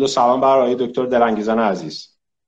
و سلام بر آقای دکتر دلانگیزان عزیز.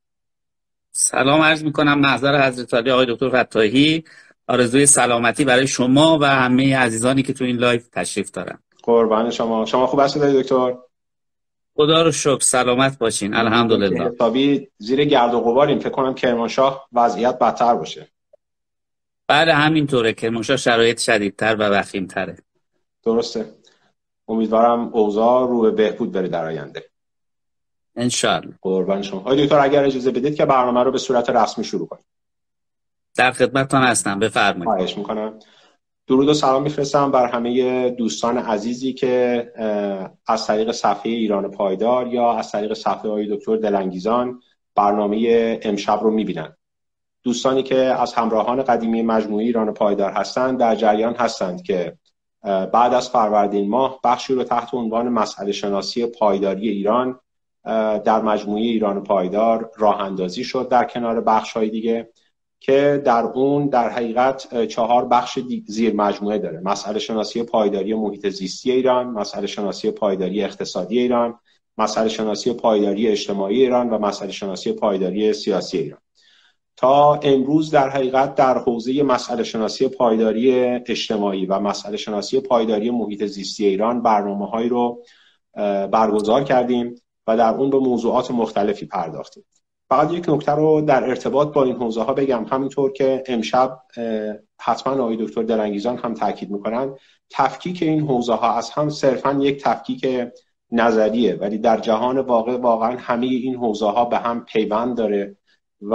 سلام عرض میکنم محضر حضرت عالی آقای دکتر فتاحی. آرزوی سلامتی برای شما و همه عزیزانی که تو این لایو تشریف دارن. قربان شما خوب هستید آقای دکتر؟ خدا رو شکر سلامت باشین الحمدلله. حسابی زیر گرد و غباریم، فکر کنم کرمانشاه وضعیت بدتر باشه. بله همینطوره، کرمانشاه شرایط شدیدتر و وخیم‌تره. درسته. امیدوارم اوضاع رو به بهبود بره در آینده انشالله. قربان شما. آقای دکتر اگر اجازه بدید که برنامه رو به صورت رسمی شروع کنیم. در خدمتتان هستم، بفرمایید. خواهش میکنم. درود و سلام میفرستم بر همه دوستان عزیزی که از طریق صفحه ایران پایدار یا از طریق صفحه آقای دکتر دلانگیزان برنامه امشب رو میبینن. دوستانی که از همراهان قدیمی مجموعه ایران پایدار هستند در جریان هستند که بعد از فروردین ماه بخشی رو تحت عنوان مسئله شناسی پایداری ایران در مجموعه ایران پایدار راه اندازی شد در کنار بخش‌های دیگه که در اون در حقیقت 4 بخش زیر مجموعه داره: مسئله شناسی پایداری محیط زیستی ایران، مسئله شناسی پایداری اقتصادی ایران، مسئله شناسی پایداری اجتماعی ایران و مسئله شناسی پایداری سیاسی ایران. تا امروز در حقیقت در حوزه مسئله شناسی پایداری اجتماعی و مسئله شناسی پایداری محیط زیستی ایران برنامه‌هایی رو برگزار کردیم و در اون به موضوعات مختلفی پرداختیم. فقط یک نکته رو در ارتباط با این حوزه ها بگم، همینطور که امشب حتما آقای دکتر دلانگیزان هم تاکید میکنن، تفکیک این حوزه ها از هم صرفا یک تفکیک نظریه، ولی در جهان واقع واقعا همه این حوزه ها به هم پیوند داره و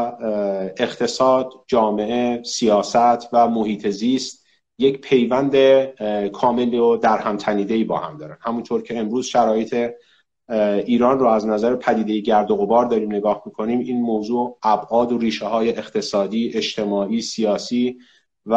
اقتصاد، جامعه، سیاست و محیط زیست یک پیوند کامل و در هم تنیده‌ای با هم دارن. همونطور که امروز شرایط ایران رو از نظر پدیده گرد و غبار داریم نگاه میکنیم، این موضوع ابعاد و ریشه های اقتصادی، اجتماعی، سیاسی و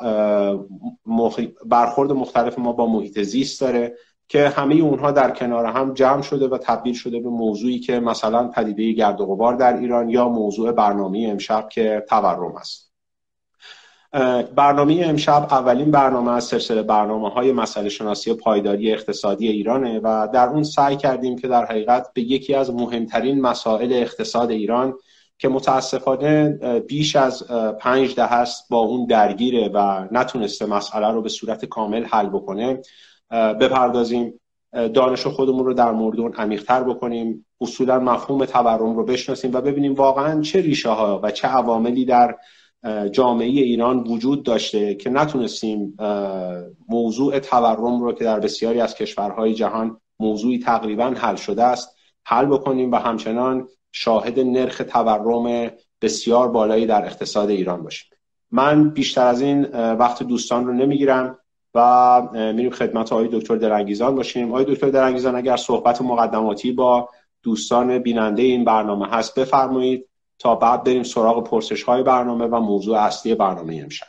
برخورد مختلف ما با محیط زیست داره که همه اونها در کنار هم جمع شده و تبدیل شده به موضوعی که مثلا پدیده گرد و غبار در ایران یا موضوع برنامه امشب که تورم است. برنامه امشب اولین برنامه از سلسله برنامه‌های مسئله شناسی پایداری اقتصادی ایرانه و در اون سعی کردیم که در حقیقت به یکی از مهمترین مسائل اقتصاد ایران که متاسفانه بیش از 5 دهه است با اون درگیره و نتونسته مسئله رو به صورت کامل حل بکنه بپردازیم، دانش خودمون رو در مورد اون عمیق‌تر بکنیم، اصولا مفهوم تورم رو بشناسیم و ببینیم واقعاً چه ریشه‌ها و چه عواملی در جامعه ایران وجود داشته که نتونستیم موضوع تورم رو که در بسیاری از کشورهای جهان موضوعی تقریباً حل شده است حل بکنیم و همچنان شاهد نرخ تورم بسیار بالایی در اقتصاد ایران باشیم. من بیشتر از این وقت دوستان رو نمیگیرم و میریم خدمت آقای دکتر دلانگیزان باشیم. آقای دکتر دلانگیزان اگر صحبت مقدماتی با دوستان بیننده این برنامه هست بفرمایید تا بعد بریم سراغ پرسش‌های برنامه و موضوع اصلی برنامه امشب.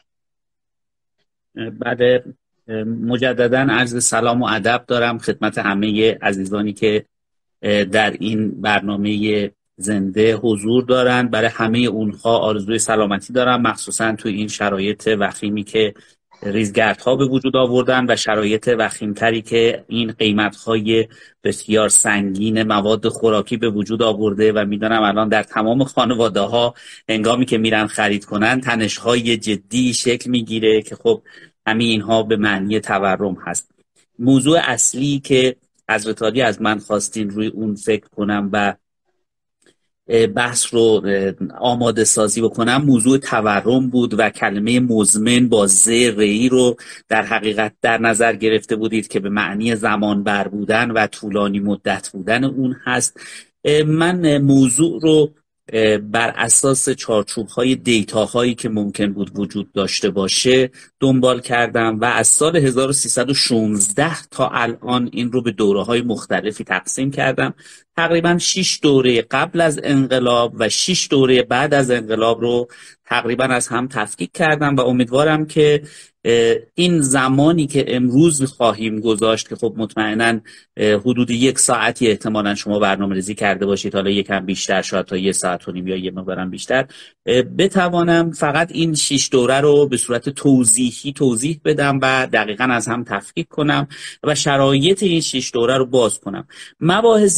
بعد مجددا عرض سلام و ادب دارم خدمت همه عزیزانی که در این برنامه زنده حضور دارن. برای همه اونها آرزوی سلامتی دارم، مخصوصا تو این شرایط وخیمی که ریزگردها به وجود آوردن و شرایط وخیمتری که این قیمت‌های بسیار سنگین مواد خوراکی به وجود آورده و میدونم الان در تمام خانواده‌ها هنگامی که میرن خرید کنن تنش‌های جدی شکل میگیره که خب همه اینها به معنی تورم هست. موضوع اصلی که حضرت عالی از من خواستین روی اون فکر کنم و بحث رو آماده سازی بکنم موضوع تورم بود و کلمه مزمن با ز ری رو در حقیقت در نظر گرفته بودید که به معنی زمان بر بودن و طولانی مدت بودن اون هست. من موضوع رو بر اساس چارچوب‌های دیتاهایی که ممکن بود وجود داشته باشه دنبال کردم و از سال 1316 تا الان این رو به دوره‌های مختلفی تقسیم کردم. تقریبا 6 دوره قبل از انقلاب و 6 دوره بعد از انقلاب رو تقریبا از هم تفکیک کردم و امیدوارم که این زمانی که امروز خواهیم گذاشت که خب مطمئنا حدود 1 ساعتی احتمالا شما برنامه‌ریزی کرده باشید، حالا یکم بیشتر، شاید تا 1 ساعت و نیم یا یه مقدارم بیشتر، بتوانم فقط این 6 دوره رو به صورت توضیحی توضیح بدم و دقیقاً از هم تفکیک کنم و شرایط این 6 دوره رو باز کنم. مباحث بعدی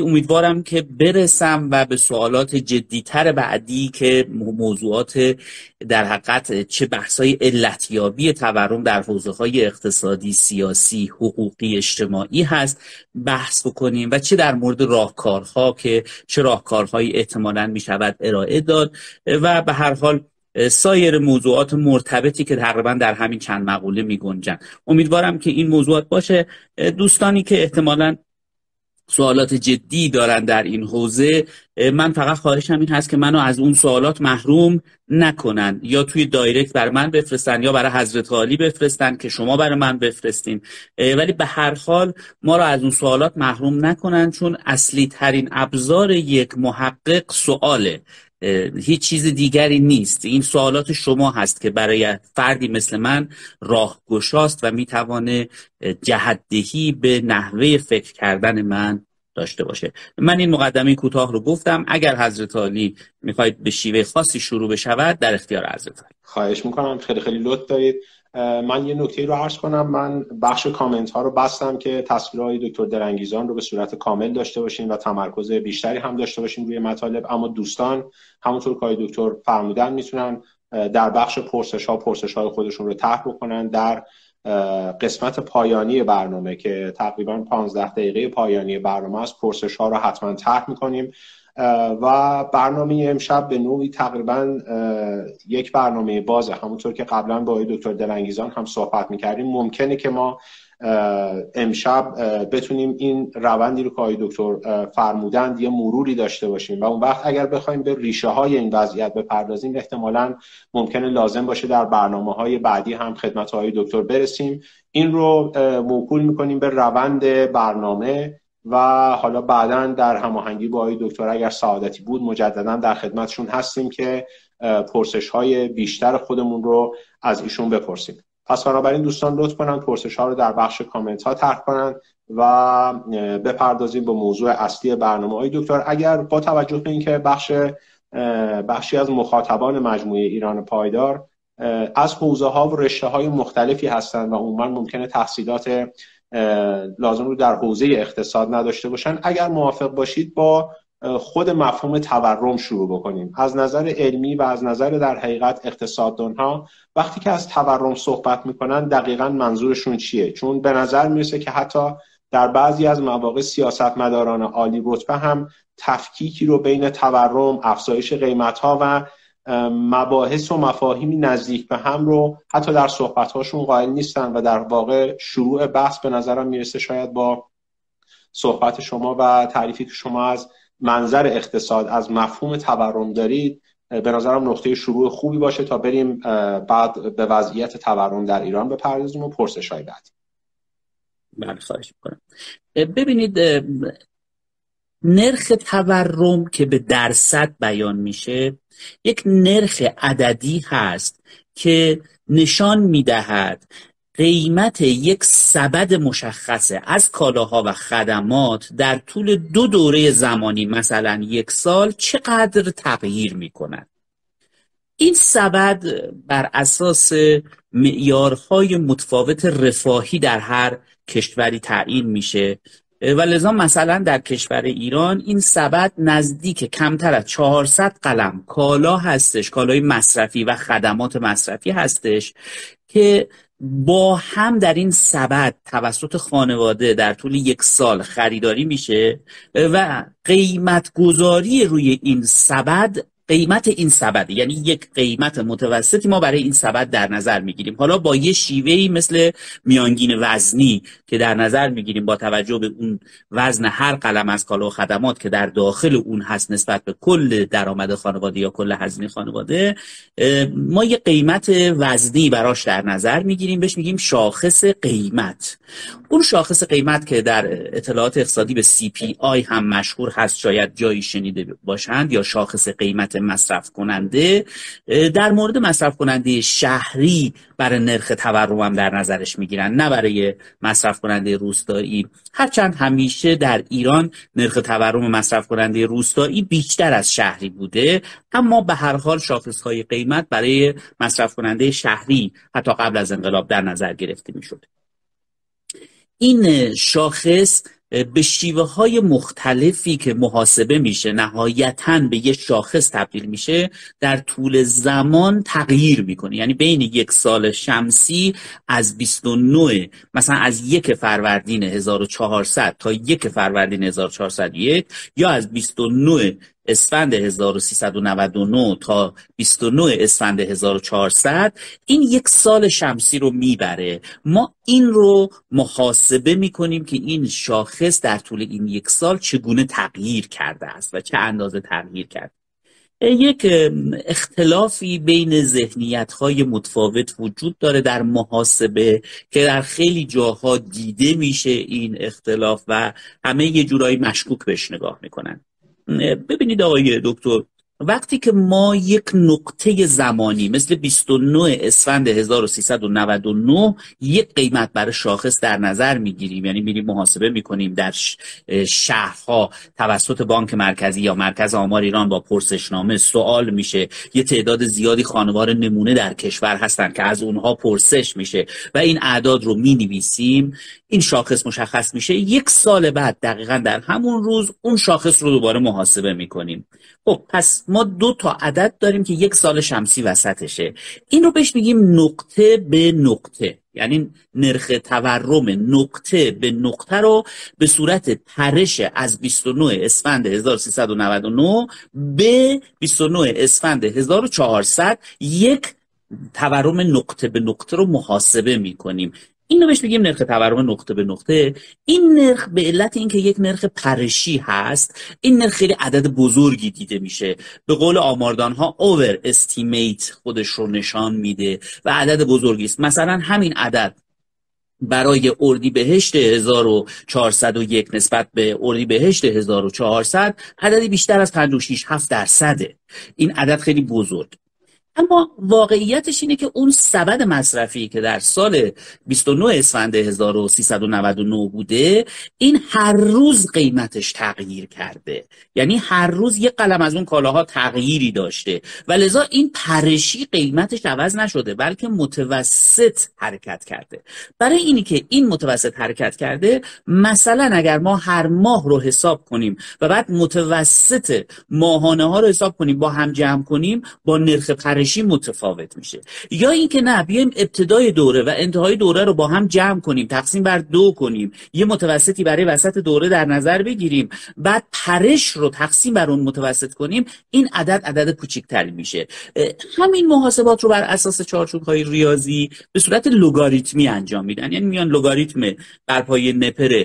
بعدی امیدوارم که برسم و به سوالات جدیتر بعدی که موضوعات در حقیقت چه بحث‌های علتیابی تورم در حوزه‌های اقتصادی، سیاسی، حقوقی، اجتماعی هست بحث بکنیم و چه در مورد راهکارها که چه راهکارهایی احتمالاً می‌شود ارائه داد و به هر حال سایر موضوعات مرتبطی که تقریبا در همین چند مقوله می‌گنجن. امیدوارم که این موضوعات باشه. دوستانی که احتمالاً سوالات جدی دارن در این حوزه، من فقط خواهشم این هست که منو از اون سوالات محروم نکنن، یا توی دایرکت بر من بفرستن یا برای حضرت عالی بفرستن که شما برای من بفرستین، ولی به هر حال ما رو از اون سوالات محروم نکنن، چون اصلی ترین ابزار یک محقق سواله، هیچ چیز دیگری نیست. این سوالات شما هست که برای فردی مثل من راهگشاست و میتوانه جهت‌دهی به نحوه فکر کردن من داشته باشه. من این مقدمه کوتاه رو گفتم. اگر حضرت عالی میخواید به شیوه خاصی شروع بشود، در اختیار حضرت عالی. خواهش میکنم، خیلی خیلی لطف دارید. من یه نکته رو عرض کنم. من بخش کامنت ها رو بستم که تصویرهای دکتر دلنگیزان رو به صورت کامل داشته باشیم و تمرکز بیشتری هم داشته باشیم روی مطالب، اما دوستان همونطور که دکتر فرمودن میتونن در بخش پرسش های خودشون رو طرح بکنن. در قسمت پایانی برنامه که تقریبا 15 دقیقه پایانی برنامه است، پرسش ها رو حتما طرح میکنیم و برنامه امشب به نوعی تقریبا یک برنامه بازه. همونطور که قبلا با دکتر دلنگیزان هم صحبت میکردیم، ممکنه که ما امشب بتونیم این روندی رو که دکتر فرمودند یه مروری داشته باشیم و اون وقت اگر بخوایم به ریشه های این وضعیت بپردازیم، احتمالاً ممکنه لازم باشه در برنامه های بعدی هم خدمت های دکتر برسیم. این رو موکول میکنیم به روند برنامه و حالا بعداً در هماهنگی با دکتر اگر سعادتی بود مجددا در خدمتشون هستیم که پرسش های بیشتر خودمون رو از ایشون بپرسیم. پس بنابراین دوستان لطف کنن پرسش ها رو در بخش کامنت ها طرح کنن و بپردازیم به موضوع اصلی برنامه های دکتر. اگر با توجه به اینکه بخشی از مخاطبان مجموعه ایران پایدار از حوزه ها و رشته های مختلفی هستند و عموما ممکنه تحصیلات لازم رو در حوزه اقتصاد نداشته باشن، اگر موافق باشید با خود مفهوم تورم شروع بکنیم. از نظر علمی و از نظر در حقیقت اقتصاددانها وقتی که از تورم صحبت میکنن دقیقاً منظورشون چیه؟ چون به نظر میرسه که حتی در بعضی از مواقع سیاستمداران عالی رتبه هم تفکیکی رو بین تورم، افزایش قیمت‌ها و مباحث و مفاهیمی نزدیک به هم رو حتی در صحبت‌هاشون قائل نیستن و در واقع شروع بحث به نظرم میرسه شاید با صحبت شما و تعریفی که شما از منظر اقتصاد از مفهوم تورم دارید به نظرم نقطه شروع خوبی باشه تا بریم بعد به وضعیت تورم در ایران بپردازیم و پرسش‌های بعدی. بله خواهش می‌کنم. ببینید، نرخ تورم که به درصد بیان میشه یک نرخ عددی هست که نشان میدهد قیمت یک سبد مشخصه از کالاها و خدمات در طول 2 دوره زمانی، مثلا 1 سال، چقدر تغییر میکند. این سبد بر اساس معیارهای متفاوت رفاهی در هر کشوری تعیین میشه و لذا مثلا در کشور ایران این سبد نزدیک کمتر از 400 قلم کالا هستش، کالای مصرفی و خدمات مصرفی هستش که با هم در این سبد توسط خانواده در طول 1 سال خریداری میشه و قیمت گذاری روی این سبد، قیمت این سبد، یعنی یک قیمت متوسطی ما برای این سبد در نظر میگیریم. حالا با یه شیوهی مثل میانگین وزنی که در نظر میگیریم با توجه به اون وزن هر قلم از کالا و خدمات که در داخل اون هست نسبت به کل درآمد خانواده یا کل هزینه خانواده، ما یه قیمت وزنی براش در نظر میگیریم، بهش میگیم شاخص قیمت. اون شاخص قیمت که در اطلاعات اقتصادی به CPI هم مشهور هست، شاید جایی شنیده باشند، یا شاخص قیمت مصرف کننده، در مورد مصرف کننده شهری برای نرخ تورم هم در نظرش میگیرن، نه برای مصرف کننده روستایی. هرچند همیشه در ایران نرخ تورم مصرف کننده روستایی بیشتر از شهری بوده، اما به هر حال شاخصهای قیمت برای مصرف کننده شهری حتی قبل از انقلاب در نظر گرفته میشد. این شاخص به شیوه های مختلفی که محاسبه میشه نهایتاً به یه شاخص تبدیل میشه در طول زمان تغییر میکنه. یعنی بین یک سال شمسی از 29 مثلا از 1 فروردین 1400 تا 1 فروردین 1401 یا از 29 اسفند 1399 تا 29 اسفند 1400 این یک سال شمسی رو میبره. ما این رو محاسبه میکنیم که این شاخص در طول این یک سال چگونه تغییر کرده است و چه اندازه تغییر کرده. یک اختلافی بین ذهنیت‌های متفاوت وجود داره در محاسبه که در خیلی جاها دیده میشه این اختلاف و همه یه جورایی مشکوک بهش نگاه میکنن. ببینید آقای دکتر، وقتی که ما یک نقطه زمانی مثل 29 اسفند 1399 یک قیمت برای شاخص در نظر میگیریم، یعنی میریم محاسبه میکنیم در شهرها توسط بانک مرکزی یا مرکز آمار ایران با پرسشنامه سوال میشه، یه تعداد زیادی خانوار نمونه در کشور هستن که از اونها پرسش میشه و این اعداد رو مینویسیم، این شاخص مشخص میشه. یک سال بعد دقیقاً در همون روز اون شاخص رو دوباره محاسبه میکنیم. خب پس ما 2 تا عدد داریم که یک سال شمسی وسطشه. این رو بهش میگیم نقطه به نقطه، یعنی نرخ تورم نقطه به نقطه رو به صورت پرش از 29 اسفند 1399 به 29 اسفند 1400 یک تورم نقطه به نقطه رو محاسبه میکنیم. اینو بهش میگیم نرخ تورم نقطه به نقطه. این نرخ به علت اینکه یک نرخ پرشی هست، این نرخ خیلی عدد بزرگی دیده میشه. به قول آماردانها اوور استیمیت خودش رو نشان میده و عدد بزرگی است. مثلا همین عدد برای اردیبهشت 1401 نسبت به اردیبهشت 1400 عددی بیشتر از 56.7%. این عدد خیلی بزرگ. اما واقعیتش اینه که اون سبد مصرفی که در سال 29 اسفند 1399 بوده، این هر روز قیمتش تغییر کرده، یعنی هر روز یک قلم از اون کالاها تغییری داشته و لذا این پرشی قیمتش عوض نشده بلکه متوسط حرکت کرده. برای اینی که این متوسط حرکت کرده، مثلا اگر ما هر ماه رو حساب کنیم و بعد متوسط ماهانه ها رو حساب کنیم با هم جمع کنیم، با نرخ پرشی متفاوت میشه. یا اینکه نه، بیایم ابتدای دوره و انتهای دوره رو با هم جمع کنیم، تقسیم بر 2 کنیم، یه متوسطی برای وسط دوره در نظر بگیریم، بعد پرش رو تقسیم بر اون متوسط کنیم، این عدد کوچیک‌تری میشه. همین محاسبات رو بر اساس چارچوب‌های ریاضی به صورت لگاریتمی انجام میدن، یعنی میان لگاریتم بر پایه نپر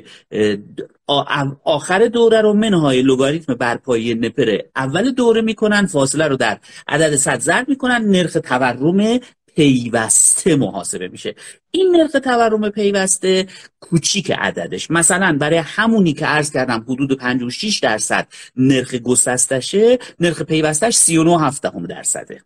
آخر دوره رو منهای لگاریتم بر پایه نپر اول دوره میکنن، فاصله رو در عدد 100 ضرب میکنن، نرخ تورم پیوسته محاسبه میشه. این نرخ تورم پیوسته کوچیک عددش، مثلا برای همونی که عرض کردم حدود 56% نرخ گسستشه، نرخ پیوستش 39.7%.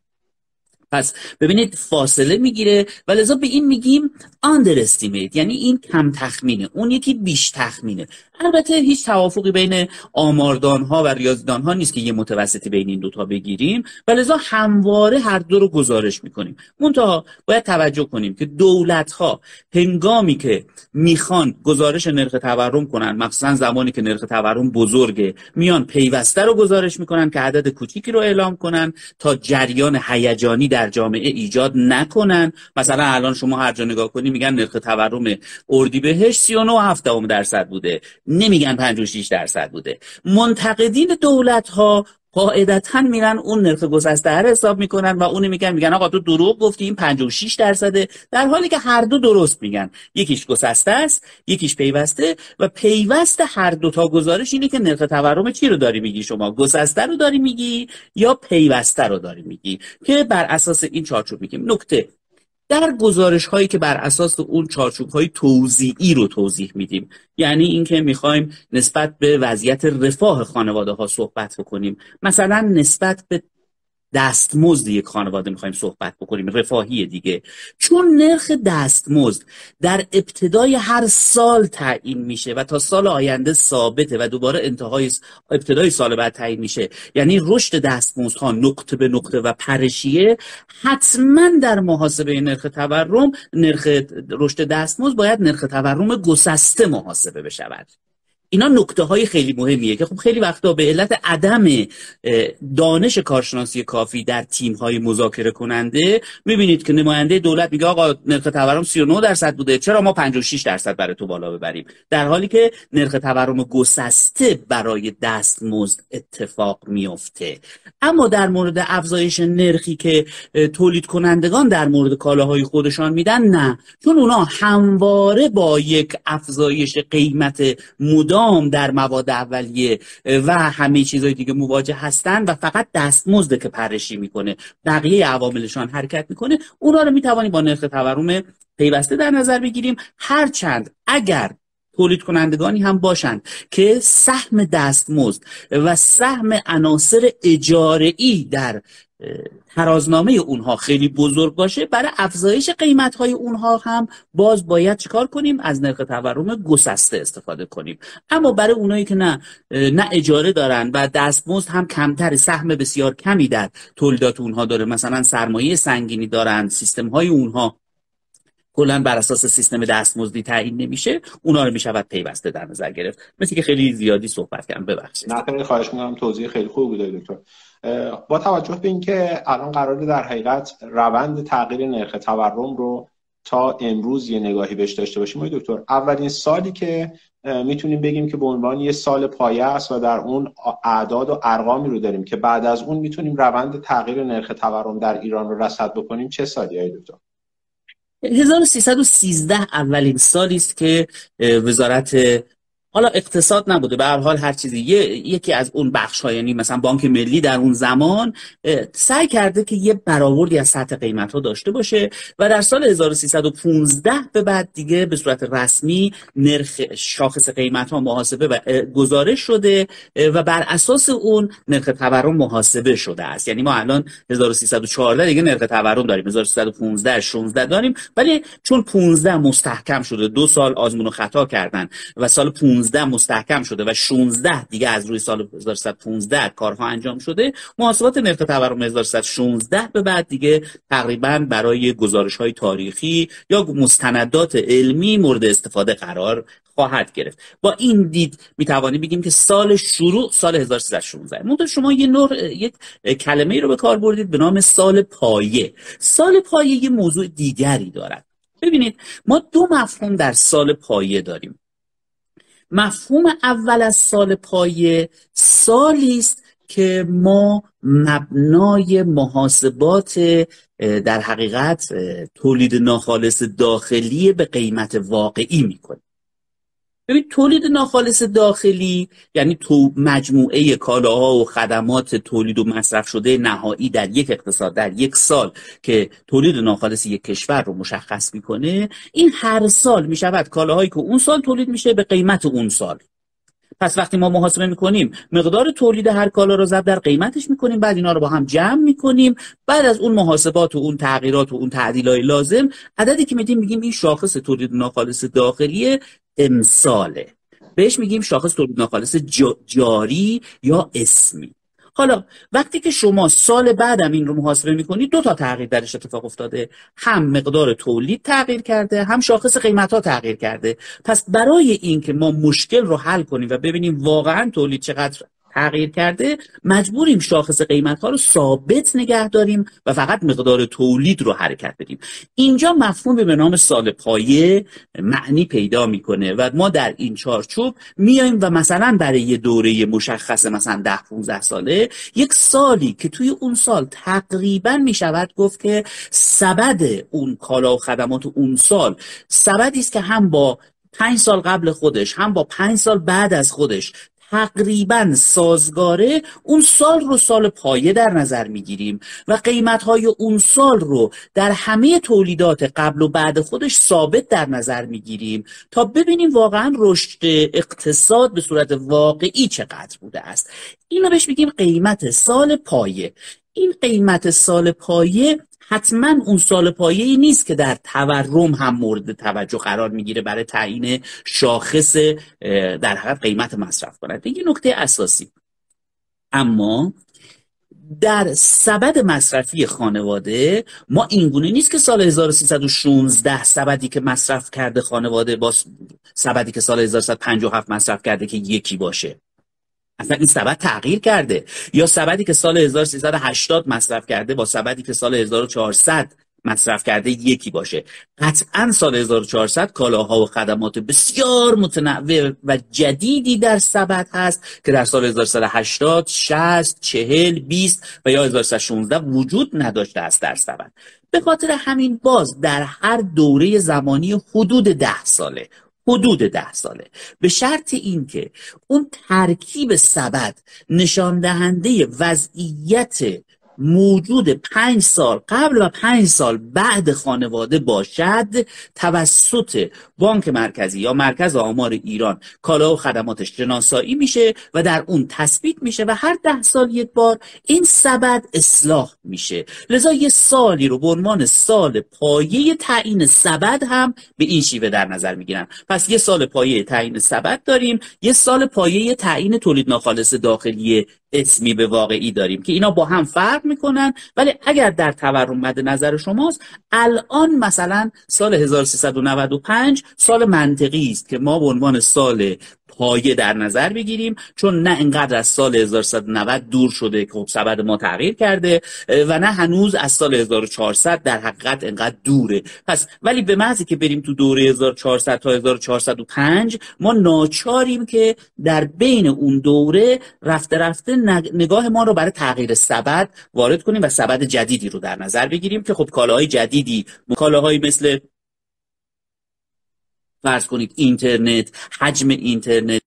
پس ببینید فاصله میگیره و لذا به این میگیم underestimate، یعنی این کم تخمینه، اون یکی بیش تخمینه. البته هیچ توافقی بین آماردانها و ریاضیدانها نیست که یه متوسطی بین این دوتا بگیریم و لذا همواره هر دو رو گزارش میکنیم. منتها باید توجه کنیم که دولتها هنگامی که میخوان گزارش نرخ تورم کنن، مخصوصا زمانی که نرخ تورم بزرگه، میان پیوسته رو گزارش میکنن که عدد کوچیکی رو اعلام کنن تا جریان هیجانی در جامعه ایجاد نکنن. مثلا الان شما هر جا نگاه کنی میگن نرخ تورم اردیبهشت 39.7% بوده، نمیگن 56% بوده. منتقدین دولت ها قاعدتاً میرن اون نرخ گسسته رو حساب میکنن و اون میگن آقا تو دروغ گفتی، این 56%، در حالی که هر دو درست میگن. یکیش گسسته است، یکیش پیوسته، و پیوست هر دو تا گزارش اینه که نرخ تورم چی رو داری میگی شما؟ گسسته رو داری میگی یا پیوسته رو داری میگی؟ که بر اساس این چارچوب میگیم. نکته در گزارش هایی که بر اساس اون چارچوب های توزیعی رو توضیح میدیم، یعنی اینکه میخوایم نسبت به وضعیت رفاه خانواده ها صحبت بکنیم، مثلا نسبت به دستمزد یک خانواده میخوایم صحبت بکنیم، رفاهی دیگه، چون نرخ دستمزد در ابتدای هر سال تعیین میشه و تا سال آینده ثابته و دوباره ابتدای سال بعد تعیین میشه، یعنی رشد دستمزدها نقطه به نقطه و پرشیه، حتما در محاسبه نرخ تورم نرخ رشد دستمزد باید نرخ تورم گسسته محاسبه بشود. اینا نکته های خیلی مهمیه که خب خیلی وقتا به علت عدم دانش کارشناسی کافی در تیم های مذاکره کننده میبینید که نماینده دولت میگه آقا نرخ تورم 39% بوده، چرا ما 56% برای تو بالا ببریم، در حالی که نرخ تورم گسسته برای دستمزد اتفاق میفته. اما در مورد افزایش نرخی که تولید کنندگان در مورد کالاهای خودشان میدن، نه، چون اونا همواره با یک افزایش قیمت مدام در مواد اولیه و همه چیزهای دیگه مواجه هستن و فقط دستمزد که پرشی میکنه، بقیه عواملشان حرکت میکنه. اونا رو میتوانیم با نرخ تورم پیوسته در نظر بگیریم، هرچند اگر تولید کنندگانی هم باشند که سهم دستمزد و سهم عناصر اجاره‌ای در ترازنامه اونها خیلی بزرگ باشه، برای افزایش قیمت‌های اونها هم باز باید چیکار کنیم؟ از نرخ تورم گسسته استفاده کنیم. اما برای اونایی که نه اجاره دارن و دستمزد هم کمتر، سهم بسیار کمی در تولیدات اونها داره، مثلا سرمایه سنگینی دارن، سیستم‌های اونها کلا بر اساس سیستم دستمزدی تعیین نمیشه، اونا رو میشود پیوسته در نظر گرفت. مثل که خیلی زیادی صحبت کردم، ببخشید. نه خیلی خواهش می‌کنم، توضیح خیلی خوب بود دکتر. با توجه به اینکه الان قراره در حقیقت روند تغییر نرخ تورم رو تا امروز یه نگاهی بهش داشته باشیم دکتر، اولین سالی که میتونیم بگیم که به عنوان یه سال پایه است و در اون اعداد و ارقامی رو داریم که بعد از اون میتونیم روند تغییر نرخ تورم در ایران رو رصد بکنیم، چه سالیه دکتر؟ 1313 اولین سالی است که وزارت حالا اقتصاد نبوده، به هر حال هر چیزی، یکی از اون بخش‌ها، یعنی مثلا بانک ملی در اون زمان سعی کرده که یه برآوردی از سطح قیمت‌ها داشته باشه و در سال 1315 به بعد دیگه به صورت رسمی نرخ شاخص قیمت‌ها محاسبه و گزارش شده و بر اساس اون نرخ تورم محاسبه شده است. یعنی ما الان 1314 دیگه نرخ تورم داریم، 1315 16 داریم، ولی چون 15 مستحکم شده، 2 سال آزمون و خطا کردن و سال 15 مستحکم شده و 16 دیگه از روی سال 1315 کارها انجام شده، محاسبات نرخ تورم 1316 به بعد دیگه تقریبا برای گزارش‌های تاریخی یا مستندات علمی مورد استفاده قرار خواهد گرفت. با این دید میتوانیم بگیم که سال شروع سال 1316. منتها شما یک کلمه‌ای رو به کار بردید به نام سال پایه. سال پایه یه موضوع دیگری دارد. ببینید ما دو مفهوم در سال پایه داریم. مفهوم اول از سال پایه سالی است که ما مبنای محاسبات در حقیقت تولید ناخالص داخلی به قیمت واقعی میکنیم. ببین، تولید ناخالص داخلی یعنی تو مجموعه کالاها و خدمات تولید و مصرف شده نهایی در یک اقتصاد در یک سال که تولید ناخالص یک کشور رو مشخص میکنه. این هر سال میشود کالاهایی که اون سال تولید میشه به قیمت اون سال. پس وقتی ما محاسبه میکنیم مقدار تولید هر کالا رو ضرب در قیمتش میکنیم، بعد اینا رو با هم جمع میکنیم، بعد از اون محاسبات و اون تغییرات و اون تعدیلات لازم عددی که میگیم این شاخص تولید ناخالص داخلی امساله، بهش میگیم شاخص تولید ناخالص جاری یا اسمی. حالا وقتی که شما سال بعدم این رو محاسبه میکنید، دو تا تغییر درش اتفاق افتاده، هم مقدار تولید تغییر کرده، هم شاخص قیمت ها تغییر کرده. پس برای این که ما مشکل رو حل کنیم و ببینیم واقعا تولید چقدر تغییر کرده، مجبوریم شاخص قیمت ها رو ثابت نگه داریم و فقط مقدار تولید رو حرکت بدیم. اینجا مفهومی به نام سال پایه معنی پیدا میکنه و ما در این چارچوب میایم و مثلا برای یه دوره مشخص مثلا 10-15 ساله، یک سالی که توی اون سال تقریبا میشود گفت که سبد اون کالا و خدمات اون سال سبدی است که هم با 5 سال قبل خودش هم با 5 سال بعد از خودش تقریبا سازگاره، اون سال رو سال پایه در نظر میگیریم و قیمت‌های اون سال رو در همه تولیدات قبل و بعد خودش ثابت در نظر میگیریم تا ببینیم واقعا رشد اقتصاد به صورت واقعی چقدر بوده است. اینو بهش میگیم قیمت سال پایه. این قیمت سال پایه حتما اون سال پایه‌ای نیست که در تورم هم مورد توجه قرار میگیره برای تعیین شاخص در حقیقت قیمت مصرف کننده. یه نکته اساسی، اما در سبد مصرفی خانواده ما اینگونه نیست که سال 1316 سبدی که مصرف کرده خانواده با سبدی که سال 1357 مصرف کرده که یکی باشه. اصلا این سبد تغییر کرده. یا سبدی که سال 1380 مصرف کرده با سبدی که سال 1400 مصرف کرده یکی باشه. قطعا سال 1400 کالاها و خدمات بسیار متنوع و جدیدی در سبد هست که در سال 1380 60 40 20 و یا 1316 وجود نداشته است در سبد. به خاطر همین باز در هر دوره زمانی حدود 10 ساله به شرط اینکه اون ترکیب سبد نشان دهنده وضعیت موجود 5 سال قبل و 5 سال بعد خانواده باشد، توسط بانک مرکزی یا مرکز آمار ایران کالا و خدماتش شناسایی میشه و در اون تثبیت میشه و هر 10 سال یک بار این سبد اصلاح میشه. لذا یه سالی رو به عنوان سال پایه تعیین سبد هم به این شیوه در نظر میگیرن. پس یه سال پایه تعیین سبد داریم، یه سال پایه تعیین تولید ناخالص داخلی اسمی به واقعی داریم که اینا با هم فرق میکنن. ولی اگر در تورم مد نظر شماست، الان مثلا سال 1395 سال منطقی است که ما به عنوان سال پایه در نظر بگیریم، چون نه انقدر از سال 1390 دور شده که خب سبد ما تغییر کرده و نه هنوز از سال 1400 در حقیقت انقدر دوره. پس ولی به محضی که بریم تو دوره 1400 تا 1405 ما ناچاریم که در بین اون دوره رفته رفته نگاه ما رو برای تغییر سبد وارد کنیم و سبد جدیدی رو در نظر بگیریم که خب کالاهای جدیدی، کالاهایی مثل فرض کنید اینترنت، حجم اینترنت،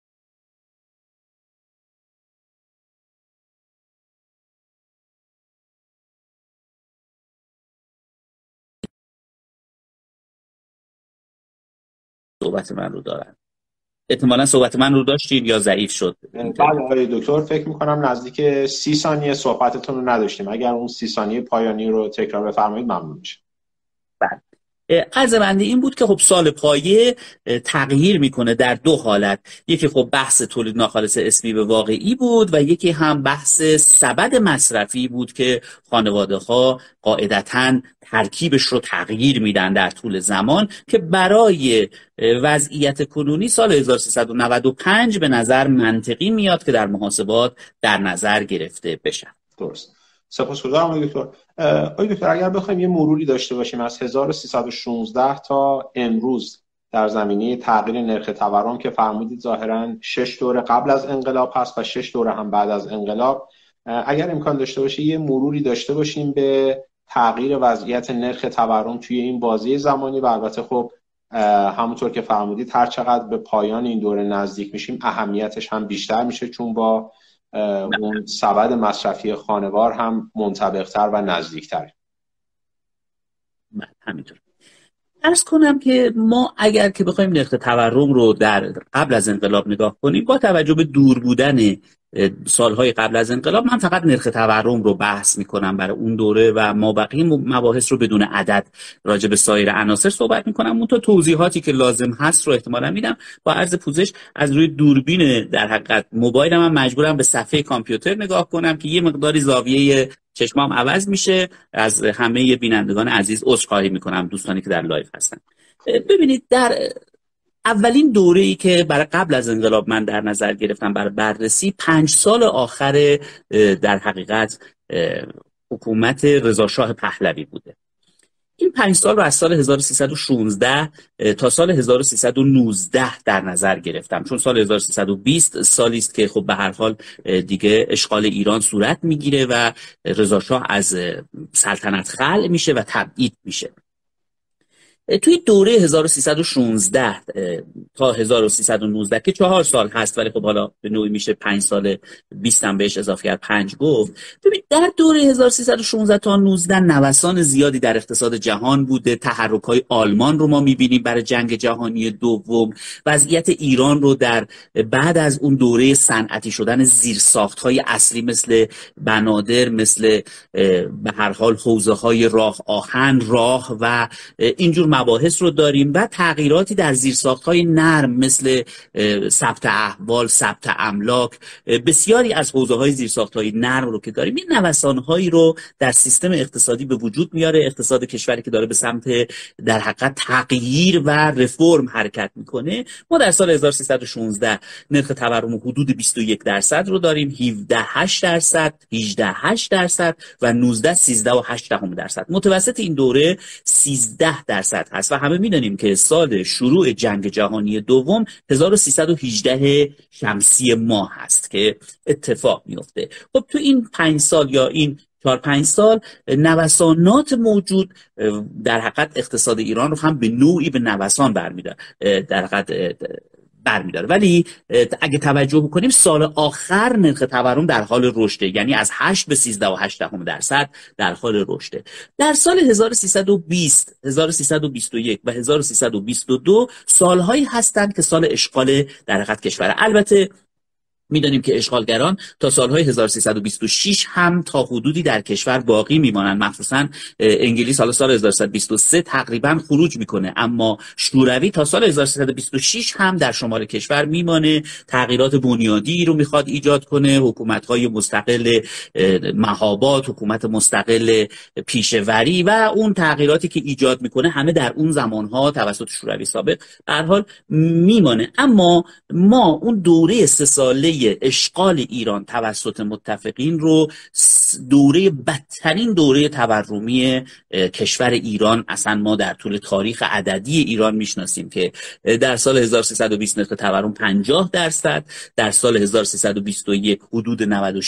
صحبت من رو دارن. احتمالاً صحبت من رو داشتید یا ضعیف شد. بله آقای دکتر، فکر میکنم نزدیک 30 ثانیه صحبتتون رو نداشتیم. اگر اون 30 ثانیه پایانی رو تکرار بفرمایید ممنون میشه. بله. عرض بنده این بود که خب سال پایه تغییر میکنه در 2 حالت. یکی خب بحث تولید ناخالص اسمی به واقعی بود و یکی هم بحث سبد مصرفی بود که خانواده ها قاعدتاً ترکیبش رو تغییر میدن در طول زمان که برای وضعیت کنونی سال 1395 به نظر منطقی میاد که در محاسبات در نظر گرفته بشن. درست. سپاسگزارم آقای دکتر. آقای دکتر اگر بخوایم یه مروری داشته باشیم از 1316 تا امروز در زمینه تغییر نرخ تورم که فرمودید ظاهراً 6 دوره قبل از انقلاب هست و 6 دوره هم بعد از انقلاب، اگر امکان داشته باشه یه مروری داشته باشیم به تغییر وضعیت نرخ تورم توی این بازه زمانی و البته خب همونطور که فرمودید هر چقدر به پایان این دوره نزدیک میشیم اهمیتش هم بیشتر میشه، چون با اون سبد مصرفی خانوار هم منطبق‌تر و نزدیکتر. همینطور. عرض کنم که ما اگر که بخوایم نرخ تورم رو در قبل از انقلاب نگاه کنیم، با توجه به دور بودن سالهای قبل از انقلاب، من فقط نرخ تورم رو بحث میکنم برای اون دوره و مابقی مباحث رو بدون عدد راجع به سایر عناصر صحبت میکنم. اون تا توضیحاتی که لازم هست رو احتمالا میدم. با عرض پوزش از روی دوربین در حقیقت موبایلم من مجبورم به صفحه کامپیوتر نگاه کنم که یه مقداری زاویه چشمام عوض میشه. از همه بینندگان عزیز عذرخواهی میکنم، دوستانی که در لایو هستن. ببینید در اولین دوره‌ای که برای قبل از انقلاب من در نظر گرفتم برای بررسی 5 سال آخر در حقیقت حکومت رضاشاه پهلوی بوده. این 5 سال رو از سال 1316 تا سال 1319 در نظر گرفتم، چون سال 1320 سالی است که خب به هر حال دیگه اشغال ایران صورت میگیره و رضاشاه از سلطنت خلع میشه و تبعید میشه. توی دوره 1316 تا 1319 که 4 سال هست، ولی خب حالا به نوعی میشه 5 سال 20 هم بهش اضافه کرد 5 گفت. ببین در دوره 1316 تا 19 نوسان زیادی در اقتصاد جهان بوده. تحرک‌های آلمان رو ما می‌بینیم برای جنگ جهانی دوم. وضعیت ایران رو در بعد از اون دوره صنعتی شدن زیرساخت‌های اصلی مثل بنادر، مثل به هر حال حوزه‌های راه آهن، راه و اینجور مباحث رو داریم و تغییراتی در زیرساخت‌های نرم مثل ثبت احوال، ثبت املاک، بسیاری از حوزه‌های زیرساخت‌های نرم رو که داریم. این نوسان‌هایی رو در سیستم اقتصادی به وجود میاره. اقتصاد کشوری که داره به سمت در حقیقت تغییر و رفرم حرکت میکنه. ما در سال 1316 نرخ تورم حدود 21% رو داریم، 17.8%، 18.8% و 13.8%. متوسط این دوره 13% هست و همه میدونیم که سال شروع جنگ جهانی دوم 1318 شمسی ماه هست که اتفاق میفته. خب تو این 5 سال یا این 4-5 سال نوسانات موجود در حقیقت اقتصاد ایران رو هم به نوعی به نوسان برمیداره در حقیقت برمیداره. ولی اگه توجه بکنیم سال آخر نرخ تورم در حال رشده، یعنی از 8 به 13.8% در حال رشده. در سال 1320 1321 و 1322 سالهایی هستند که سال اشغال در حقیقت کشور. البته میدانیم که اشغالگران تا سالهای 1326 هم تا حدودی در کشور باقی میمانند. مخصوصا انگلیس سال 1323 تقریبا خروج میکنه، اما شوروی تا سال 1326 هم در شمال کشور میمانه. تغییرات بنیادی رو میخواد ایجاد کنه، حکومت‌های مستقل مهابات، حکومت مستقل پیشوری و اون تغییراتی که ایجاد میکنه همه در اون زمانها توسط شوروی سابق به هر حال میمانه. اما ما اون دوره 3 ساله اشغال ایران توسط متفقین رو دوره بدترین دوره تورمی کشور ایران اصلا ما در طول تاریخ عددی ایران میشناسیم که در سال 1320 نرخ تورم 50%، در سال 1321 حدود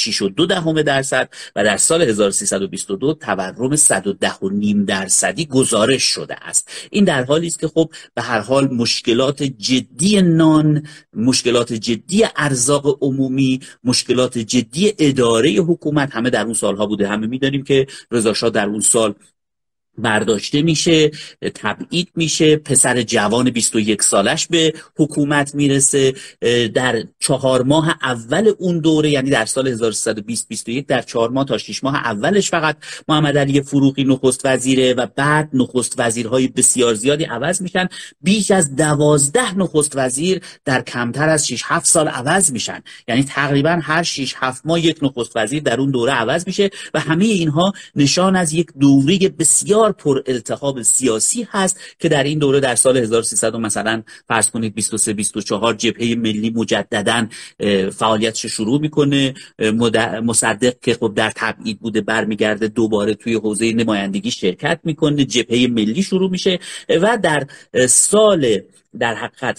96.2% و در سال 1322 تورم 110.5% گزارش شده است. این در حالی است که خب به هر حال مشکلات جدی نان، مشکلات جدی ارزاق عمومی، مشکلات جدی اداره حکومت همه در اون سالها بوده. همه میدانیم که رضا شاه در اون سال برداشته میشه، تبعید میشه، پسر جوان 21 سالش به حکومت میرسه. در 4 ماه اول اون دوره، یعنی در سال 1320-21، در 4 ماه تا 6 ماه اولش فقط محمد علی فروغی نخست وزیره و بعد نخست وزیرهای بسیار زیادی عوض میشن. بیش از 12 نخست وزیر در کمتر از 6-7 سال عوض میشن، یعنی تقریبا هر 6-7 ماه یک نخست وزیر در اون دوره عوض میشه و همه اینها نشان از یک دوره بسیار پر التهاب سیاسی هست که در این دوره در سال 1300 مثلا فرض کنید 23-24 جبهه ملی مجددا فعالیتش شروع میکنه. مصدق که خب در تبعید بوده برمیگرده دوباره توی حوزه نمایندگی شرکت میکنه، جبهه ملی شروع میشه و در سال در حقیقت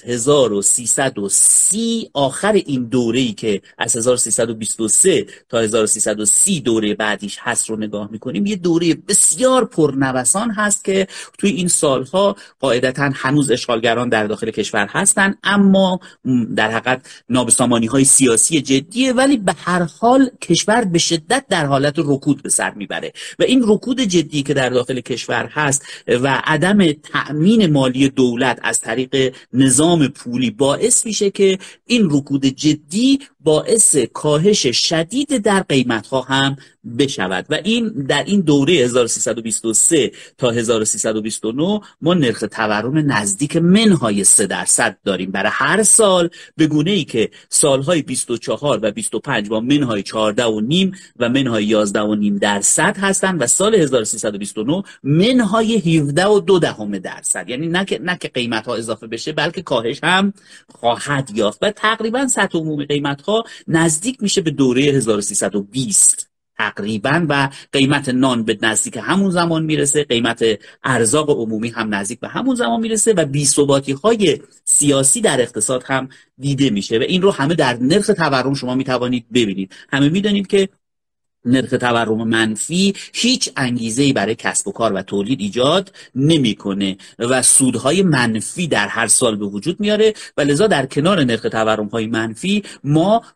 1330 آخر این دوره‌ای که از 1323 تا 1330 دوره بعدیش هست رو نگاه میکنیم، یه دوره بسیار پرنوسان هست که توی این سالها قاعدتاً هنوز اشغالگران در داخل کشور هستن، اما در حقیقت نابسامانی‌های سیاسی جدیه، ولی به هر حال کشور به شدت در حالت رکود به سر میبره و این رکود جدی که در داخل کشور هست و عدم تأمین مالی دولت از طریق نظام پولی باعث میشه که این رکود جدی باعث کاهش شدید در قیمت‌ها هم بشود و این در این دوره 1323 تا 1329 ما نرخ تورم نزدیک منهای 3% داریم برای هر سال، به گونه‌ای که سالهای 24 و 25 با منهای 14.5 و منهای 11.5% هستند و سال 1329 منهای 17.2%. یعنی نه که قیمت‌ها اضافه بشه بلکه کاهش هم خواهد یافت و تقریبا سطح عمومی قیمت‌ها نزدیک میشه به دوره 1320 تقریبا و قیمت نان به نزدیک همون زمان میرسه، قیمت ارزاق عمومی هم نزدیک به همون زمان میرسه و بی‌ثباتی‌های سیاسی در اقتصاد هم دیده میشه و این رو همه در نرخ تورم شما میتوانید ببینید. همه میدونیم که نرخ تورم منفی هیچ انگیزه‌ای برای کسب و کار و تولید ایجاد نمی‌کنه و سودهای منفی در هر سال به وجود میاره و لذا در کنار نرخ تورم‌های منفی ما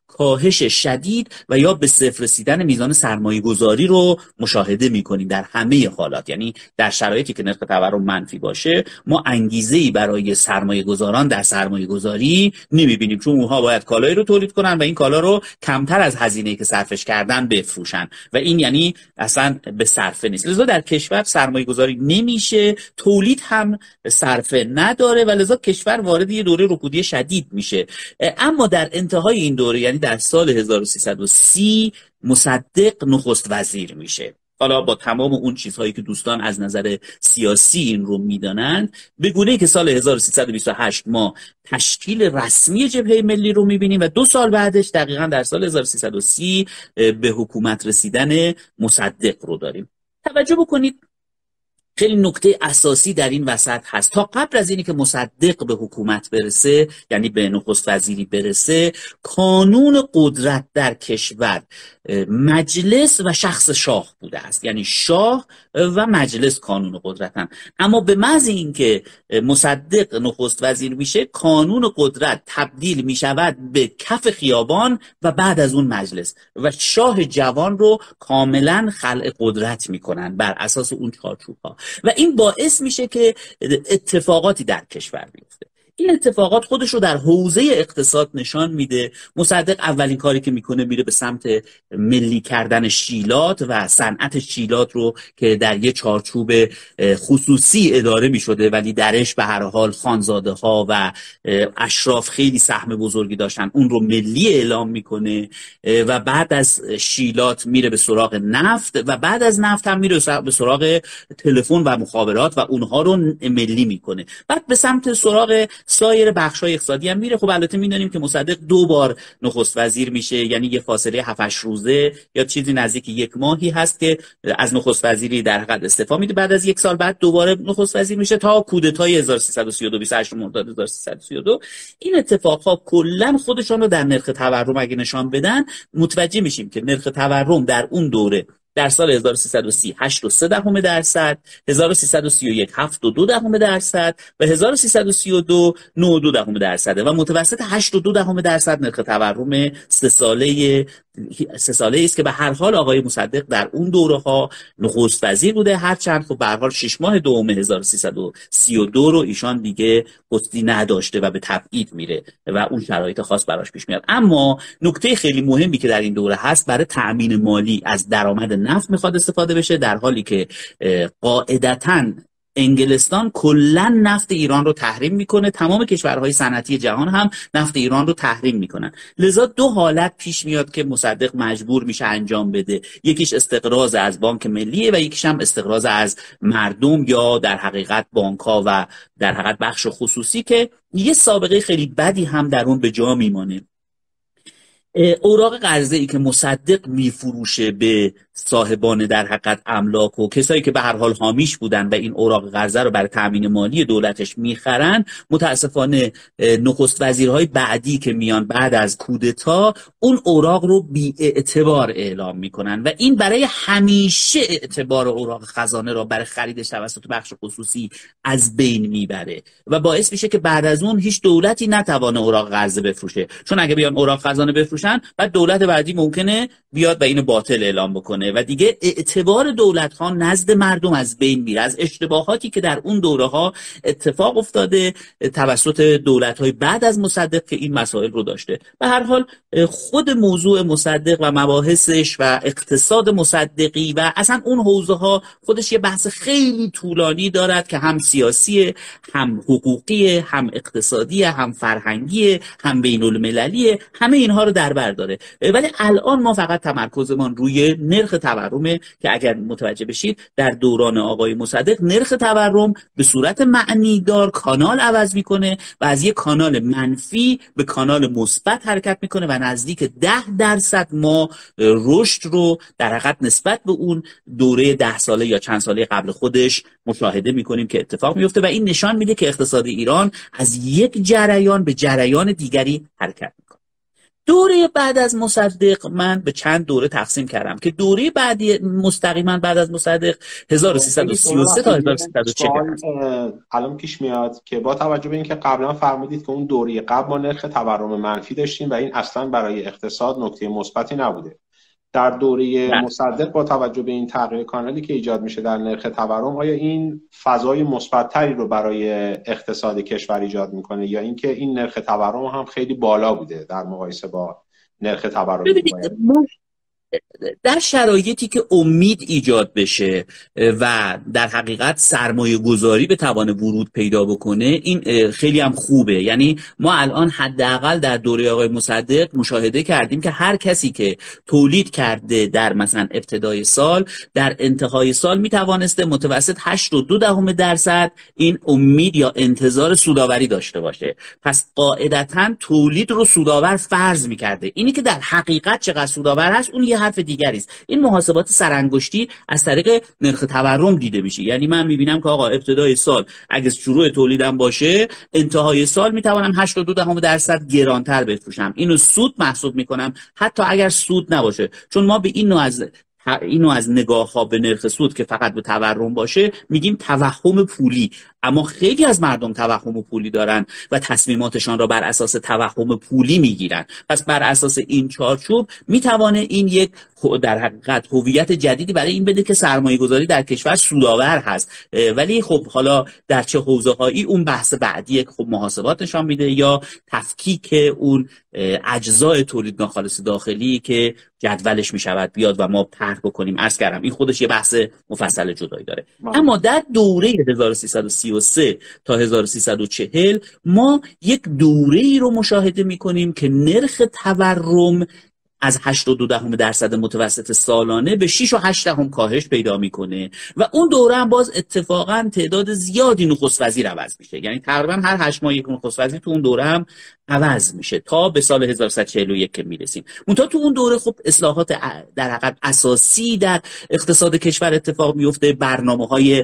کاهش شدید و یا به صفر رسیدن میزان سرمایه گذاری رو مشاهده میکنیم در همه حالات. یعنی در شرایطی که نرخ تورم منفی باشه ما انگیزه‌ای برای سرمایه گذاران در سرمایه گذاری نمیبینیم، چون اونها باید کالایی رو تولید کنن و این کالا رو کمتر از هزینه‌ای که صرفش کردن بفروشن و این یعنی اصلا به صرفه نیست. لذا در کشور سرمایه گذاری نمیشه، تولید هم صرفه نداره و لذا کشور وارد یه دوره رکودی شدید میشه. اما در انتهای این دوره، یعنی در سال 1330، مصدق نخست وزیر میشه. حالا با تمام اون چیزهایی که دوستان از نظر سیاسی این رو میدانند، به گونه‌ای که سال 1328 ما تشکیل رسمی جبهه ملی رو میبینیم و 2 سال بعدش دقیقاً در سال 1330 به حکومت رسیدن مصدق رو داریم. توجه بکنید خیلی نکته اساسی در این وسط هست. تا قبل از اینی که مصدق به حکومت برسه، یعنی به نخست وزیری برسه، کانون قدرت در کشور مجلس و شخص شاه بوده است. یعنی شاه و مجلس کانون قدرتن. اما به محض اینکه مصدق نخست وزیر میشه، کانون قدرت تبدیل میشود به کف خیابان و بعد از اون مجلس و شاه جوان رو کاملا خلع قدرت میکنن بر اساس اون چارچوب ها و این باعث میشه که اتفاقاتی در کشور بیفته. این اتفاقات خودش رو در حوزه اقتصاد نشان میده. مصدق اولین کاری که میکنه میره به سمت ملی کردن شیلات و صنعت شیلات رو که در یه چارچوب خصوصی اداره میشده ولی درش به هر حال خانزاده ها و اشراف خیلی سهم بزرگی داشتن، اون رو ملی اعلام میکنه و بعد از شیلات میره به سراغ نفت و بعد از نفت هم میره به سراغ تلفن و مخابرات و اونها رو ملی میکنه. بعد به سمت سراغ سایر بخش‌های اقتصادی هم میره. خب البته میدونیم که مصدق 2 بار نخست وزیر میشه، یعنی یه فاصله 7-8 روزه یا چیزی نزدیک 1 ماهی هست که از نخست وزیری در حقیقت استعفا میده. بعد از 1 سال بعد دوباره نخست وزیر میشه تا کودتای 1332 28 مرداد 1332. این اتفاقها کلا خودشون رو در نرخ تورم اگه نشان بدن، متوجه میشیم که نرخ تورم در اون دوره در سال 1330 8.3%، 1331 7.2% و 1332 9.2% و متوسط 8.2% نرخ تورم 3 ساله است که به هر حال آقای مصدق در اون دوره ها نخست وزیر بوده، هرچند خب به هر حال 6 ماه دوم 1332 رو ایشان دیگه پستی نداشته و به تبعید میره و اون شرایط خاص براش پیش میاد. اما نکته خیلی مهمی که در این دوره هست، برای تأمین مالی از درآمد نفت میخواد استفاده بشه، در حالی که قاعدتاً انگلستان کلا نفت ایران رو تحریم میکنه، تمام کشورهای صنعتی جهان هم نفت ایران رو تحریم میکنن. لذا 2 حالت پیش میاد که مصدق مجبور میشه انجام بده. یکیش استقراض از بانک ملیه و یکیش هم استقراض از مردم یا در حقیقت بانک‌ها و در حقیقت بخش خصوصی که یه سابقه خیلی بدی هم در اون به جا میمانه. اوراق قرضه‌ای که مصدق میفروشه به صاحبان در حقیقت املاک و کسایی که به هر حال حامیش بودن و این اوراق قرضه رو برای تامین مالی دولتش میخرن، متاسفانه نخست وزیرهای بعدی که میان بعد از کودتا اون اوراق رو بی اعتبار اعلام میکنن و این برای همیشه اعتبار اوراق خزانه رو برای خریدش توسط بخش خصوصی از بین میبره و باعث میشه که بعد از اون هیچ دولتی نتوانه اوراق قرضه بفروشه، چون اگه بیان اوراق خزانه بفروشن بعد دولت بعدی ممکنه بیاد و اینو باطل اعلام بکنه و دیگه اعتبار دولت ها نزد مردم از بین میره. از اشتباهاتی که در اون دوره ها اتفاق افتاده توسط دولت های بعد از مصدق که این مسائل رو داشته. به هر حال خود موضوع مصدق و مباحثش و اقتصاد مصدقی و اصلا اون حوزه ها خودش یه بحث خیلی طولانی دارد که هم سیاسی، هم حقوقی، هم اقتصادی، هم فرهنگی، هم بین المللی، همه اینها رو در بر داره. ولی الان ما فقط تمرکزمان روی نرخ تورم که اگر متوجه بشید در دوران آقای مصدق نرخ تورم به صورت معنیدار کانال عوض میکنه و از یک کانال منفی به کانال مثبت حرکت میکنه و نزدیک 10% ما رشد رو در حقیقت نسبت به اون دوره 10 ساله یا چند ساله قبل خودش مشاهده میکنیم که اتفاق میفته و این نشان میده که اقتصاد ایران از یک جریان به جریان دیگری حرکت میکنه. دوره بعد از مصدق من به چند دوره تقسیم کردم که دوره بعدی مستقیما بعد از مصدق 1333 تا 1340 هست. الان پیش میاد که با توجه به اینکه قبلا فرمودید که اون دوره قبل ما نرخ تورم منفی داشتیم و این اصلا برای اقتصاد نکته مثبتی نبوده. در دوره مصدق با توجه به این تغییر کانالی که ایجاد میشه در نرخ تورم، آیا این فضای مثبت‌تری رو برای اقتصاد کشور ایجاد میکنه یا اینکه این نرخ تورم هم خیلی بالا بوده در مقایسه با نرخ تورم؟ در شرایطی که امید ایجاد بشه و در حقیقت سرمایه گذاری به توان ورود پیدا بکنه، این خیلی هم خوبه. یعنی ما الان حداقل در دوره آقای مصدق مشاهده کردیم که هر کسی که تولید کرده در مثلا ابتدای سال، در انتهای سال میتوانسته متوسط 8.2% این امید یا انتظار سودآوری داشته باشه. پس قاعدتاً تولید رو سودآور فرض میکرده. اینی که در حقیقت چقدر سودآور هست اون یه حرف دیگری است. این محاسبات سرانگشتی از طریق نرخ تورم دیده میشه. یعنی من میبینم که آقا ابتدای سال اگه شروع تولیدم باشه، انتهای سال میتوانم 8.2% گرانتر بفروشم. اینو سود محسوب میکنم حتی اگر سود نباشه، چون ما به اینو از نگاه ها به نرخ سود که فقط به تورم باشه میگیم توهم پولی. اما خیلی از مردم توهم پولی دارن و تصمیماتشان را بر اساس توهم پولی میگیرن. پس بر اساس این چارچوب میتوانه این یک در حقیقت هویت جدیدی برای این بده که سرمایه گذاری در کشور سودآور هست. ولی خب حالا در چه حوزه هایی اون بحث بعدی خب محاسبات نشان میده، یا تفکیک اون اجزای تولید ناخالص داخلی که جدولش میشود بیاد و ما طرح بکنیم. عرض کردم این خودش یه بحث مفصل جدایی داره. اما در دوره 1333 تا 1340 ما یک دوره‌ای رو مشاهده میکنیم که نرخ تورم از 8.2% متوسط سالانه به 6.8 کاهش پیدا میکنه و اون دوره هم باز اتفاقا تعداد زیادی نخست وزیر عوض میشه. یعنی تقریبا هر 8 ماه یک نخست وزیر تو اون دوره هم عوض میشه تا به سال 1341 که میرسیم. منتها تو اون دوره خب اصلاحات در حقیقت اساسی در اقتصاد کشور اتفاق میفته. برنامه‌های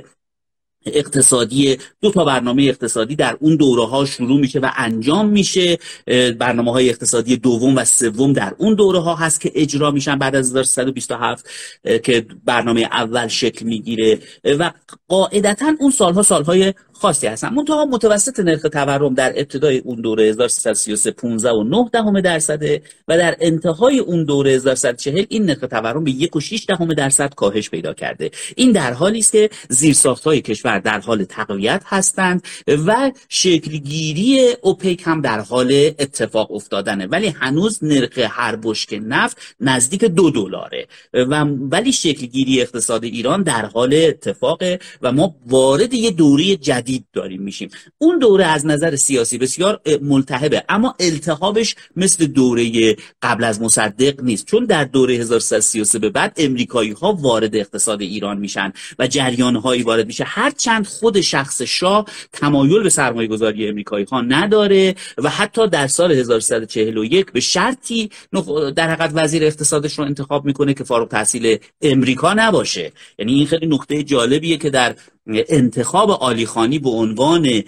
اقتصادی، 2 تا برنامه اقتصادی در اون دوره ها شروع میشه و انجام میشه. برنامه های اقتصادی دوم و سوم در اون دوره ها هست که اجرا میشن بعد از 1327 که برنامه اول شکل میگیره و قاعدتا اون سالها سالهای خاصی هستن. منتها متوسط نرخ تورم در ابتدای اون دوره 1333 15.9% و در انتهای اون دوره 1340 این نرخ تورم به 1.6% کاهش پیدا کرده. این در حالی است که زیرساخت‌های کشور در حال تقویت هستند و شکلگیری اوپک هم در حال اتفاق افتادنه، ولی هنوز نرخ هر بشکه نفت نزدیک $2 ولی شکلگیری اقتصاد ایران در حال اتفاقه و ما وارد یه دوره جدید داریم میشیم. اون دوره از نظر سیاسی بسیار ملتهبه، اما التهابش مثل دوره قبل از مصدق نیست، چون در دوره 1333 به بعد امریکایی ها وارد اقتصاد ایران میشن و جریان هایی وارد میشه. هرچند خود شخص شاه تمایل به سرمایه گذاری امریکایی ها نداره و حتی در سال 1341 به شرطی در حقیقت وزیر اقتصادش رو انتخاب میکنه که فارغ التحصیل امریکا نباشه. یعنی این خیلی نکته جالبیه که در انتخاب علی خانی به عنوان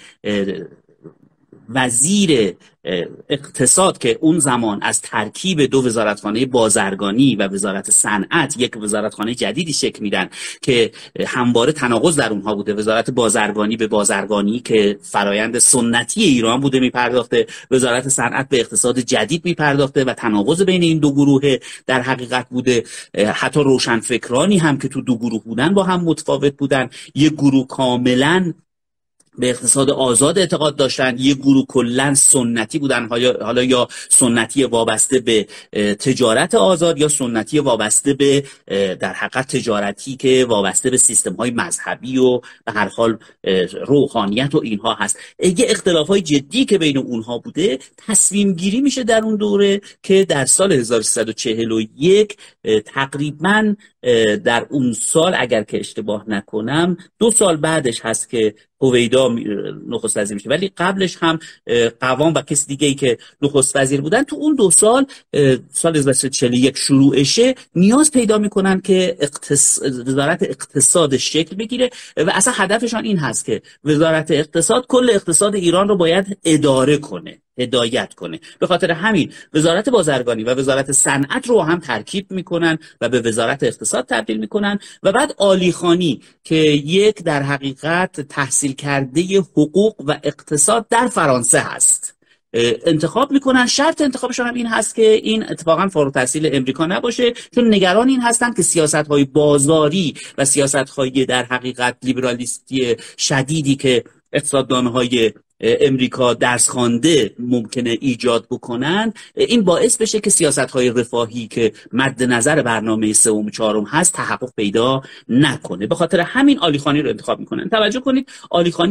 وزیر اقتصاد که اون زمان از ترکیب 2 وزارتخانه بازرگانی و وزارت صنعت یک وزارتخانه جدیدی شکل میدن که همواره تناقض در اونها بوده. وزارت بازرگانی به بازرگانی که فرایند سنتی ایران بوده میپرداخته، وزارت صنعت به اقتصاد جدید میپرداخته و تناقض بین این 2 گروه در حقیقت بوده. حتی روشنفکرانی هم که تو 2 گروه بودن با هم متفاوت بودن. یک گروه کاملا به اقتصاد آزاد اعتقاد داشتن، یه گروه کلن سنتی بودن، حالا یا سنتی وابسته به تجارت آزاد یا سنتی وابسته به در حقیقت تجارتی که وابسته به سیستم های مذهبی و به هر حال روحانیت و اینها هست. یه اختلاف های جدی که بین اونها بوده تصمیم گیری میشه در اون دوره که در سال 1341 تقریباً در اون سال اگر که اشتباه نکنم 2 سال بعدش هست که هویدا نخست وزیر میشه، ولی قبلش هم قوام و کسی دیگه ای که نخست وزیر بودن تو اون 2 سال سال 1341 شروعشه نیاز پیدا میکنن که وزارت اقتصاد شکل بگیره و اصلا هدفشان این هست که وزارت اقتصاد کل اقتصاد ایران رو باید اداره کنه. هدایت کنه. به خاطر همین وزارت بازرگانی و وزارت صنعت رو هم ترکیب میکنن و به وزارت اقتصاد تبدیل میکنن و بعد عالیخوانی که یک در حقیقت تحصیل کرده حقوق و اقتصاد در فرانسه هست انتخاب میکنن. شرط انتخابشون هم این هست که این اتفاقا فارغ التحصیل امریکا نباشه، چون نگران این هستن که سیاست‌های بازاری و سیاست‌های در حقیقت لیبرالیستی شدیدی که اقتصاددان‌های امریکا درس خوانده ممکنه ایجاد بکنن، این باعث بشه که سیاست‌های رفاهی که مد نظر برنامه سوم و چهارم هست تحقق پیدا نکنه. به خاطر همین عالیخوانی رو انتخاب میکنن. توجه کنید عالیخوانی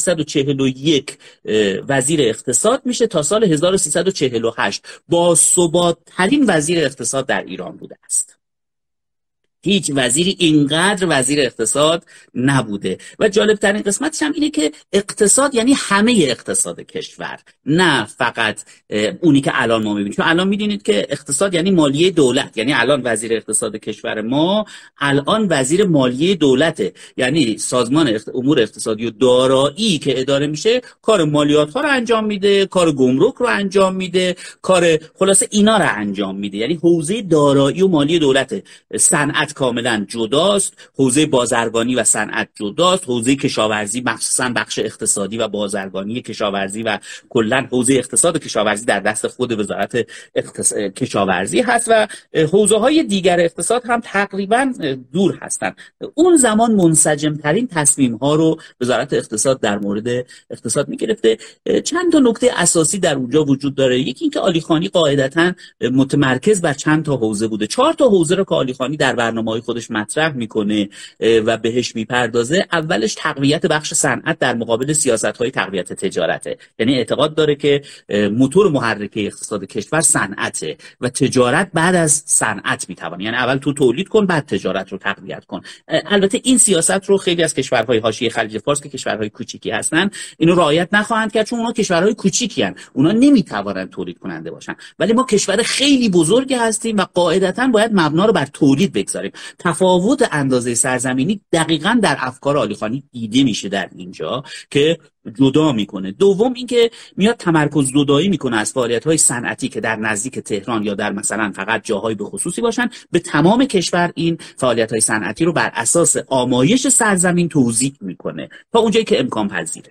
1341 وزیر اقتصاد میشه تا سال 1348 با ثبات‌ترین وزیر اقتصاد در ایران بوده است. هیچ وزیری اینقدر وزیر اقتصاد نبوده. و جالب ترین قسمتش هم اینه که اقتصاد یعنی همه اقتصاد کشور، نه فقط اونی که الان ما میبینیم. چون الان میدونید که اقتصاد یعنی مالیه دولت، یعنی الان وزیر اقتصاد کشور ما الان وزیر مالیه دولته، یعنی سازمان امور اقتصادی و دارایی که اداره میشه کار مالیات ها رو انجام میده، کار گمرک رو انجام میده، کار خلاصه اینا رو انجام میده. یعنی حوزه دارایی و مالی دولته. صنعت کاملا جداست، حوزه بازرگانی و صنعت جداست، حوزه کشاورزی مخصوصا بخش اقتصادی و بازرگانی کشاورزی و کلا حوزه اقتصاد کشاورزی در دست خود وزارت کشاورزی هست و حوزه های دیگر اقتصاد هم تقریبا دور هستند. اون زمان منسجم ترین تصمیم ها رو وزارت اقتصاد در مورد اقتصاد میگرفته. چند تا نکته اساسی در اونجا وجود داره. یکی اینکه عالیخوانی قاعدتاً متمرکز بر چند تا حوزه بوده. 4 تا حوزه رو که عالیخوانی در برنامه‌های خودش مطرح میکنه و بهش میپردازه. اولش تقویت بخش صنعت در مقابل سیاست‌های تقویت تجارته. یعنی اعتقاد داره که موتور محرکه اقتصاد کشور صنعته و تجارت بعد از صنعت میتونه، یعنی اول تو تولید کن بعد تجارت رو تقویت کن. البته این سیاست رو خیلی از کشورهای حاشیه خلیج فارس که کشورهای کوچیکی هستن اینو رعایت نخواهند کرد، چون اونا کشورهای کوچیکی ان، اونا نمیتوانند تولید کننده باشن. ولی ما کشور خیلی بزرگی هستیم و قاعدتاً باید مبنا رو بر تولید بگذاریم. تفاوت اندازه سرزمینی دقیقاً در افکار عالیخوانی دیده میشه در اینجا که جدا میکنه. دوم اینکه میاد تمرکز زدایی میکنه از فعالیت‌های صنعتی که در نزدیک تهران یا در مثلا فقط جاهای به خصوصی باشن، به تمام کشور این فعالیت‌های صنعتی رو بر اساس آمایش سرزمین توزیع میکنه تا اونجایی که امکان پذیره.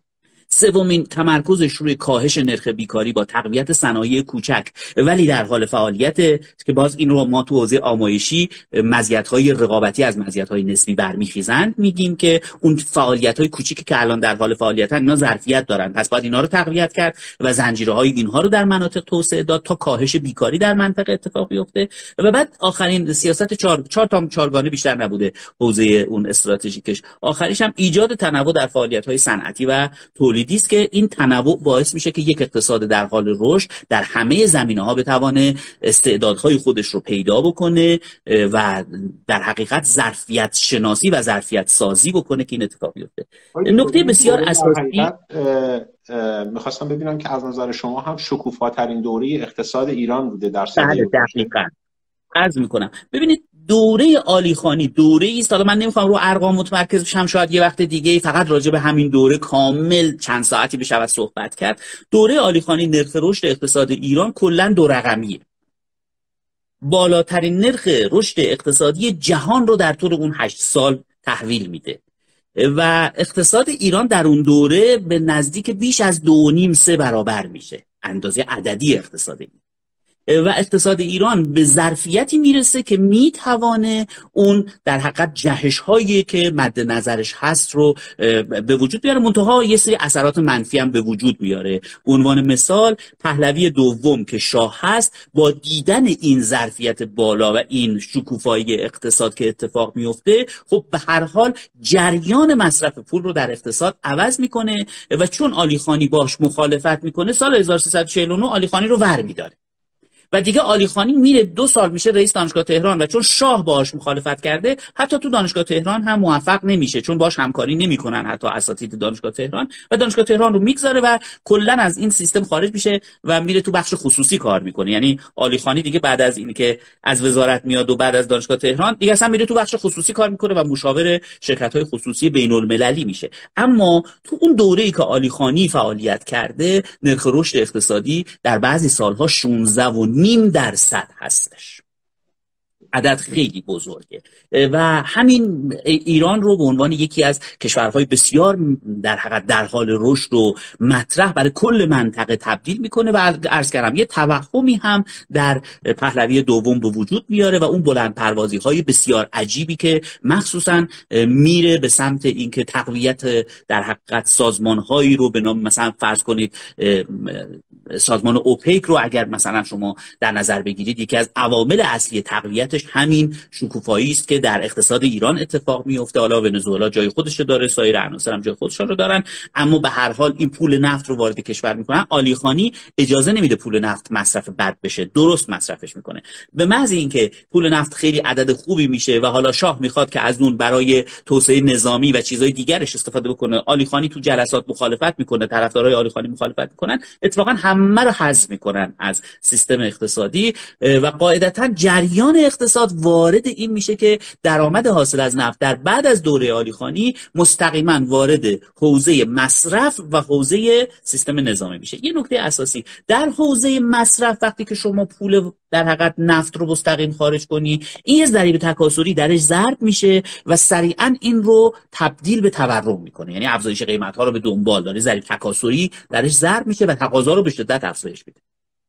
سومین تمرکزش روی کاهش نرخ بیکاری با تقویت صنایع کوچک ولی در حال فعالیت که باز این رو ما تو حوزه آمایشی مزیت‌های رقابتی از مزیت‌های نسبی برمیخیزند، میگیم که اون فعالیت‌های کوچیکی که الان در حال فعالیتن اینا ظرفیت دارن، پس باید اینا رو تقویت کرد و زنجیره‌های اینها رو در مناطق توسعه داد تا کاهش بیکاری در منطقه اتفاق بیفته. و بعد آخرین سیاست چهار تا چهارگانه بیشتر نبوده حوزه اون استراتژیکش، آخریش هم ایجاد تنوع در فعالیت‌های صنعتی و تولیدی است که این تنوع باعث میشه که یک اقتصاد در حال رشد در همه زمینه‌ها بتونه استعدادهای خودش رو پیدا بکنه و در حقیقت ظرفیت شناسی و ظرفیت سازی بکنه که این اتفاق بیفته. نکته بسیار اساسی میخواستم ببینم که از نظر شما هم شکوفاترین دوره اقتصاد ایران بوده در سال دقیقاً عرض میکنم. ببینید دوره عالیخوانی دوره است، حالا من نمیخوام رو ارقام متمرکز بشم، شاید یه وقت دیگه فقط راجع به همین دوره کامل چند ساعتی بشه صحبت کرد. دوره عالیخوانی نرخ رشد اقتصاد ایران کلا 2 رقمیه. بالاترین نرخ رشد اقتصادی جهان رو در طول اون 8 سال تحویل میده و اقتصاد ایران در اون دوره به نزدیک بیش از 2.5-3 برابر میشه اندازه عددی اقتصاد ایران. و اقتصاد ایران به ظرفیتی میرسه که میتوانه اون در حقیقت جهش هایی که مد نظرش هست رو به وجود بیاره، منتها یه سری اثرات منفی هم به وجود میاره. به عنوان مثال پهلوی دوم که شاه هست با دیدن این ظرفیت بالا و این شکوفایی اقتصاد که اتفاق میفته، خب به هر حال جریان مصرف پول رو در اقتصاد عوض میکنه و چون عالیخوانی باش مخالفت میکنه سال 1349 عالیخوانی رو ور میداره. و دیگه علی خانی میره 2 سال میشه رئیس دانشگاه تهران و چون شاه باهاش مخالفت کرده حتی تو دانشگاه تهران هم موفق نمیشه، چون باهاش همکاری نمیکنن حتی اساتید دانشگاه تهران، و دانشگاه تهران رو میگذاره و کلا از این سیستم خارج میشه و میره تو بخش خصوصی کار میکنه. یعنی علی خانی دیگه بعد از این که از وزارت میاد و بعد از دانشگاه تهران دیگه اصلا میره تو بخش خصوصی کار میکنه و مشاور شرکت‌های خصوصی بین‌المللی میشه. اما تو اون دوره‌ای که علی خانی فعالیت کرده نرخ رشد اقتصادی در بعضی سالها 16.5% هستش. عدد خیلی بزرگه و همین ایران رو به عنوان یکی از کشورهای بسیار در حقیقت در حال رشد و مطرح برای کل منطقه تبدیل میکنه و عرض کردم یه توهمی هم در پهلوی دوم به وجود میاره و اون بلند پروازی های بسیار عجیبی که مخصوصا میره به سمت اینکه تقویت در حقیقت سازمان هایی رو به نام مثلا فرض کنید سازمان اوپک رو اگر مثلا شما در نظر بگیرید، یکی از عوامل اصلی تقویتش همین شکوفایی است که در اقتصاد ایران اتفاق میفته. حالا ونزوئلا جای خودش داره، سایر عناصر هم جای خودشون رو دارن، اما به هر حال این پول نفت رو وارد کشور میکنن. علی خانی اجازه نمیده پول نفت مصرف بد بشه، درست مصرفش میکنه. به محض اینکه پول نفت خیلی عدد خوبی میشه و حالا شاه میخواد که از اون برای توسعه نظامی و چیزای دیگرش استفاده بکنه، علی خانی تو جلسات مخالفت میکنه، طرفدارای علی خانی مخالفت میکنن، اتفاقا همه رو حذف میکنن از سیستم اقتصادی و قاعدتا جریان اقتصاد وارد این میشه که درآمد حاصل از نفت در بعد از دوره علی خانی مستقیما وارد حوزه مصرف و حوزه سیستم نظامی میشه. یه نکته اساسی در حوزه مصرف، وقتی که شما پول در حقیقت نفت رو مستقیم خارج کنی، این یه ضریب تکاثری درش ضرب میشه و سریعا این رو تبدیل به تورم میکنه، یعنی افزایش قیمت ها رو به دنبال داره، ضریب تکاثری درش ضرب میشه و تقاضا رو به شدت افزایش میده.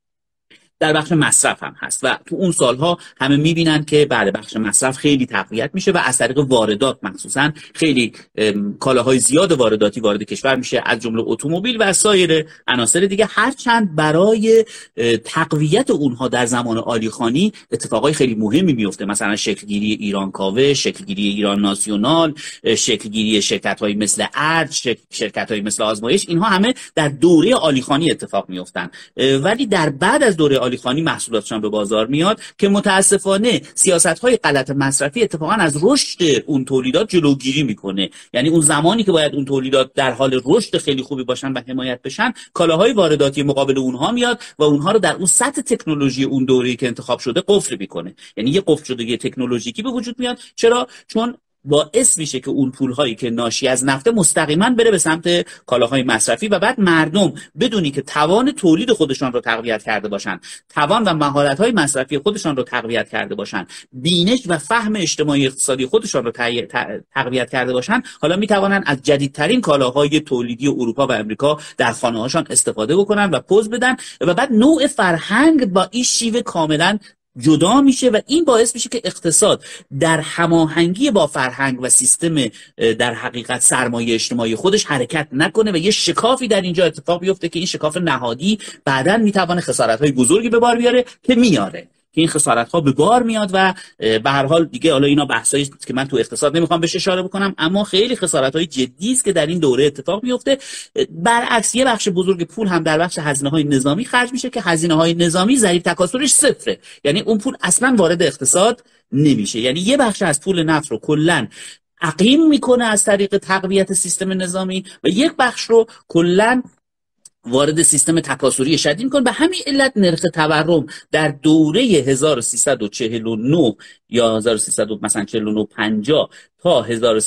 در بخش مصرف هم هست و تو اون سالها همه میبینن که بله بخش مصرف خیلی تقویت میشه و از طریق واردات مخصوصا خیلی کالاهای زیاد وارداتی وارد کشور میشه، از جمله اتومبیل و سایر عناصر دیگه، هرچند برای تقویت اونها در زمان علی خانی اتفاقای خیلی مهمی میفته، مثلا شکلگیری ایران کاوه، شکلگیری ایران ناسیونال، شکلگیری شرکت‌های مثل ارج، شرکت‌های مثل آزمایش، اینها همه در دوره علی خانی اتفاق میافتن. ولی در بعد از دوره علی خانی محصولاتشان به بازار میاد که متاسفانه سیاست‌های غلط مصرفی اتفاقا از رشد اون تولیدات جلوگیری میکنه. یعنی اون زمانی که باید اون تولیدات در حال رشد خیلی خوبی باشن و حمایت بشن، کالاهای وارداتی مقابل اونها میاد و اونها رو در اون سطح تکنولوژی اون دوره‌ای که انتخاب شده قفل میکنه. یعنی یه قفل شدگی تکنولوژیکی به وجود میاد. چرا؟ چون باعث میشه که اون پولهایی که ناشی از نفت مستقیما بره به سمت کالاهای مصرفی و بعد مردم بدونی که توان تولید خودشان رو تقویت کرده باشن، توان و مهارت‌های مصرفی خودشان رو تقویت کرده باشن، بینش و فهم اجتماعی اقتصادی خودشان رو تقویت کرده باشن، حالا میتوانن از جدیدترین کالاهای تولیدی اروپا و امریکا در خانه‌هاشان استفاده بکنن و پوز بدن و بعد نوع فرهنگ با این شیوه کاملا جدا میشه و این باعث میشه که اقتصاد در هماهنگی با فرهنگ و سیستم در حقیقت سرمایه اجتماعی خودش حرکت نکنه و یه شکافی در اینجا اتفاق بیفته که این شکاف نهادی بعداً میتونه خسارت‌های بزرگی به بار بیاره که میاره، که این خسارت‌ها به بار میاد و به هر حال دیگه حالا اینا بحثایی است که من تو اقتصاد نمیخوام بهش اشاره بکنم، اما خیلی خسارت‌های جدی است که در این دوره اتفاق میفته. برعکس یه بخش بزرگ پول هم در بخش هزینه‌های نظامی خرج میشه که هزینه‌های نظامی ضریب تکاثرش صفره، یعنی اون پول اصلا وارد اقتصاد نمیشه. یعنی یه بخش از پول نفت رو کلاً عقیم میکنه از طریق تقویت سیستم نظامی و یک بخش رو کلاً وارد سیستم تکاثری شدید می‌کنه. به همین علت نرخ تورم در دوره 1349 یا 1349 50 تا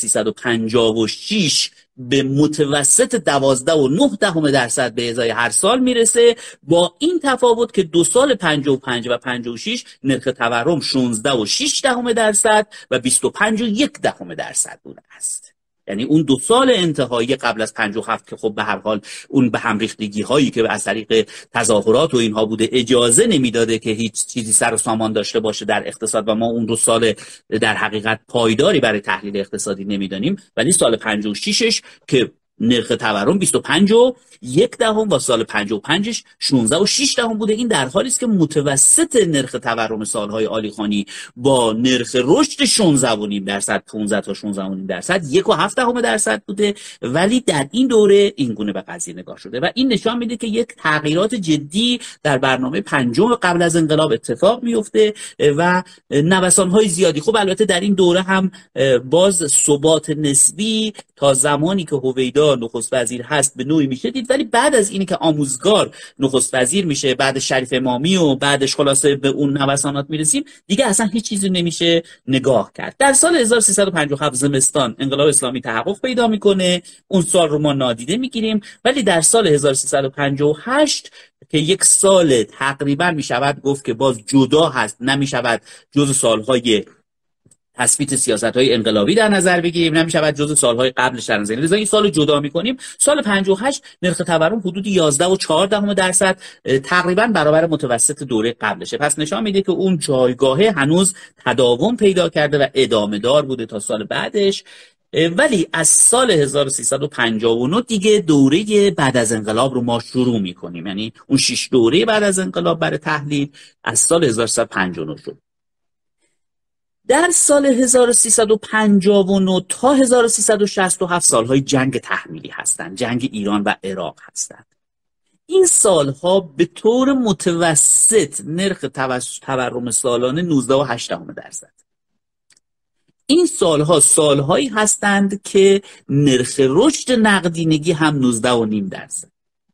1356 به متوسط 12.9% به ازای هر سال میرسه، با این تفاوت که دو سال 55 و 56 نرخ تورم 16.6% و 25.1% بوده است. یعنی اون دو سال انتهایی قبل از 57 که خب به هر حال اون به هم ریختگی هایی که از طریق تظاهرات و اینها بوده اجازه نمیداده که هیچ چیزی سر و سامان داشته باشه در اقتصاد و ما اون دو سال در حقیقت پایداری برای تحلیل اقتصادی نمیدانیم، ولی سال 56ش که نرخ تورم 25.1 و سال 55ش 16.6 بوده. این در حالی است که متوسط نرخ تورم سالهای علیخانی با نرخ رشد 16.5%، 15 تا 16.5%، 1.7% بوده، ولی در این دوره این گونه به قضیه نگاه شده و این نشان میده که یک تغییرات جدی در برنامه پنجم قبل از انقلاب اتفاق میفته و نوسان‌های زیادی. خب البته در این دوره هم باز ثبات نسبی تا زمانی که هویدا نخست وزیر هست به نوعی میشه دید، ولی بعد از اینی که آموزگار نخست وزیر میشه، بعد شریف امامی و بعدش خلاصه به اون نوسانات میرسیم، دیگه اصلا هیچ چیزی نمیشه نگاه کرد. در سال 1357 زمستان انقلاب اسلامی تحقق پیدا میکنه، اون سال رو ما نادیده میگیریم، ولی در سال 1358 که یک سال تقریبا میشود گفت که باز جدا هست، نمیشود جز سالهای تثبیت سیاست‌های انقلابی در نظر بگیریم، نمی‌شود جزء سال‌های قبلش در نظر. لذا این سالو جدا می‌کنیم. سال 58 نرخ تورم حدود 11.4% تقریباً برابر متوسط دوره قبلشه. پس نشان میده که اون جایگاهه هنوز تداوم پیدا کرده و ادامه دار بوده تا سال بعدش. ولی از سال 1359 دیگه دوره بعد از انقلاب رو ما شروع می‌کنیم. یعنی اون 6 دوره بعد از انقلاب برای تحلیل از سال 1359 شد. در سال 1359 تا 1367 سالهای جنگ تحمیلی هستند، جنگ ایران و عراق هستند. این سالها به طور متوسط نرخ تورم سالانه 19.8%. این سالها سالهایی هستند که نرخ رشد نقدینگی هم 19.5%.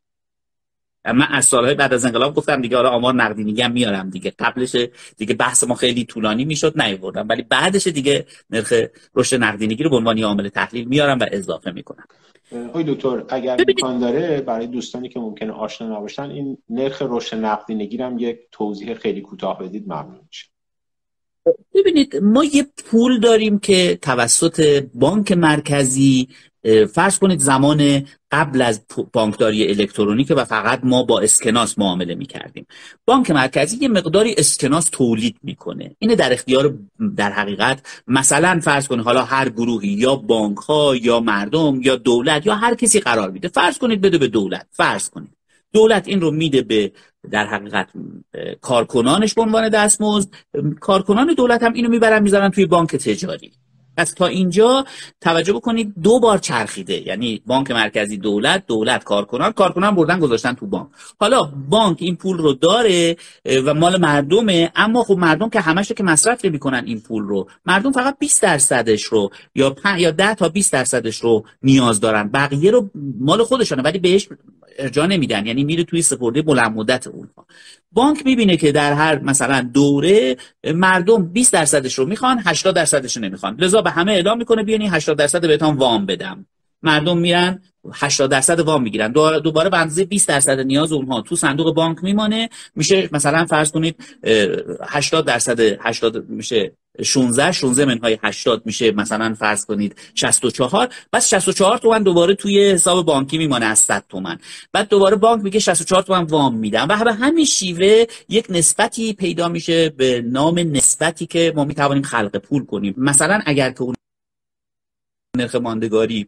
من از سالهای بعد از انقلاب گفتم دیگه، آره آمار نقدینگی هم میارم دیگه، قبلش دیگه بحث ما خیلی طولانی میشد نیاوردم، ولی بعدش دیگه نرخ رشد نقدینگی رو به عنوان عامل تحلیل میارم و اضافه میکنم. آقای دکتر اگر امکان داره برای دوستانی که ممکنه آشنا نباشن این نرخ رشد نقدینگی رو هم یک توضیح خیلی کوتاه بدید ممنون میشه. ببینید ما یه پول داریم که توسط بانک مرکزی، فرض کنید زمان قبل از بانکداری الکترونیک و فقط ما با اسکناس معامله می‌کردیم، بانک مرکزی یه مقداری اسکناس تولید میکنه، اینه در اختیار در حقیقت مثلا فرض کنید حالا هر گروهی یا بانک‌ها یا مردم یا دولت یا هر کسی قرار میده، فرض کنید بده به دولت، فرض کنید دولت این رو میده به در حقیقت کارکنانش به عنوان دستمزد، کارکنان دولت هم اینو میبرن میذارن توی بانک تجاری. پس تا اینجا توجه بکنید دو بار چرخیده، یعنی بانک مرکزی دولت کارکنان بردن گذاشتن تو بانک. حالا بانک این پول رو داره و مال مردمه، اما خب مردم که همش که مصرف نمی‌کنن این پول رو، مردم فقط 20% رو یا 10 تا 20% رو نیاز دارن، بقیه رو مال خودشونه ولی بهش ارجاع نمیدن، یعنی میره توی سپرده بلند مدت اونها. بانک میبینه که در هر مثلا دوره مردم 20% رو میخوان، 80% رو نمیخوان، لذا به همه اعلام میکنه بیاین 80% بهتون وام بدم. مردم میرن 80% وام میگیرن، دوباره به اندازه 20% نیاز اونها تو صندوق بانک میمانه، میشه مثلا فرض کنید 80% میشه 16 منهای 80 میشه مثلا فرض کنید 64، بس 64 تومن دوباره توی حساب بانکی میمانه از 100 تومن، بعد دوباره بانک میگه 64 تومن وام میدم و به همین شیوه یک نسبتی پیدا میشه به نام نسبتی که ما میتوانیم خلق پول کنیم. مثلا اگر که اون نرخ ماندگاری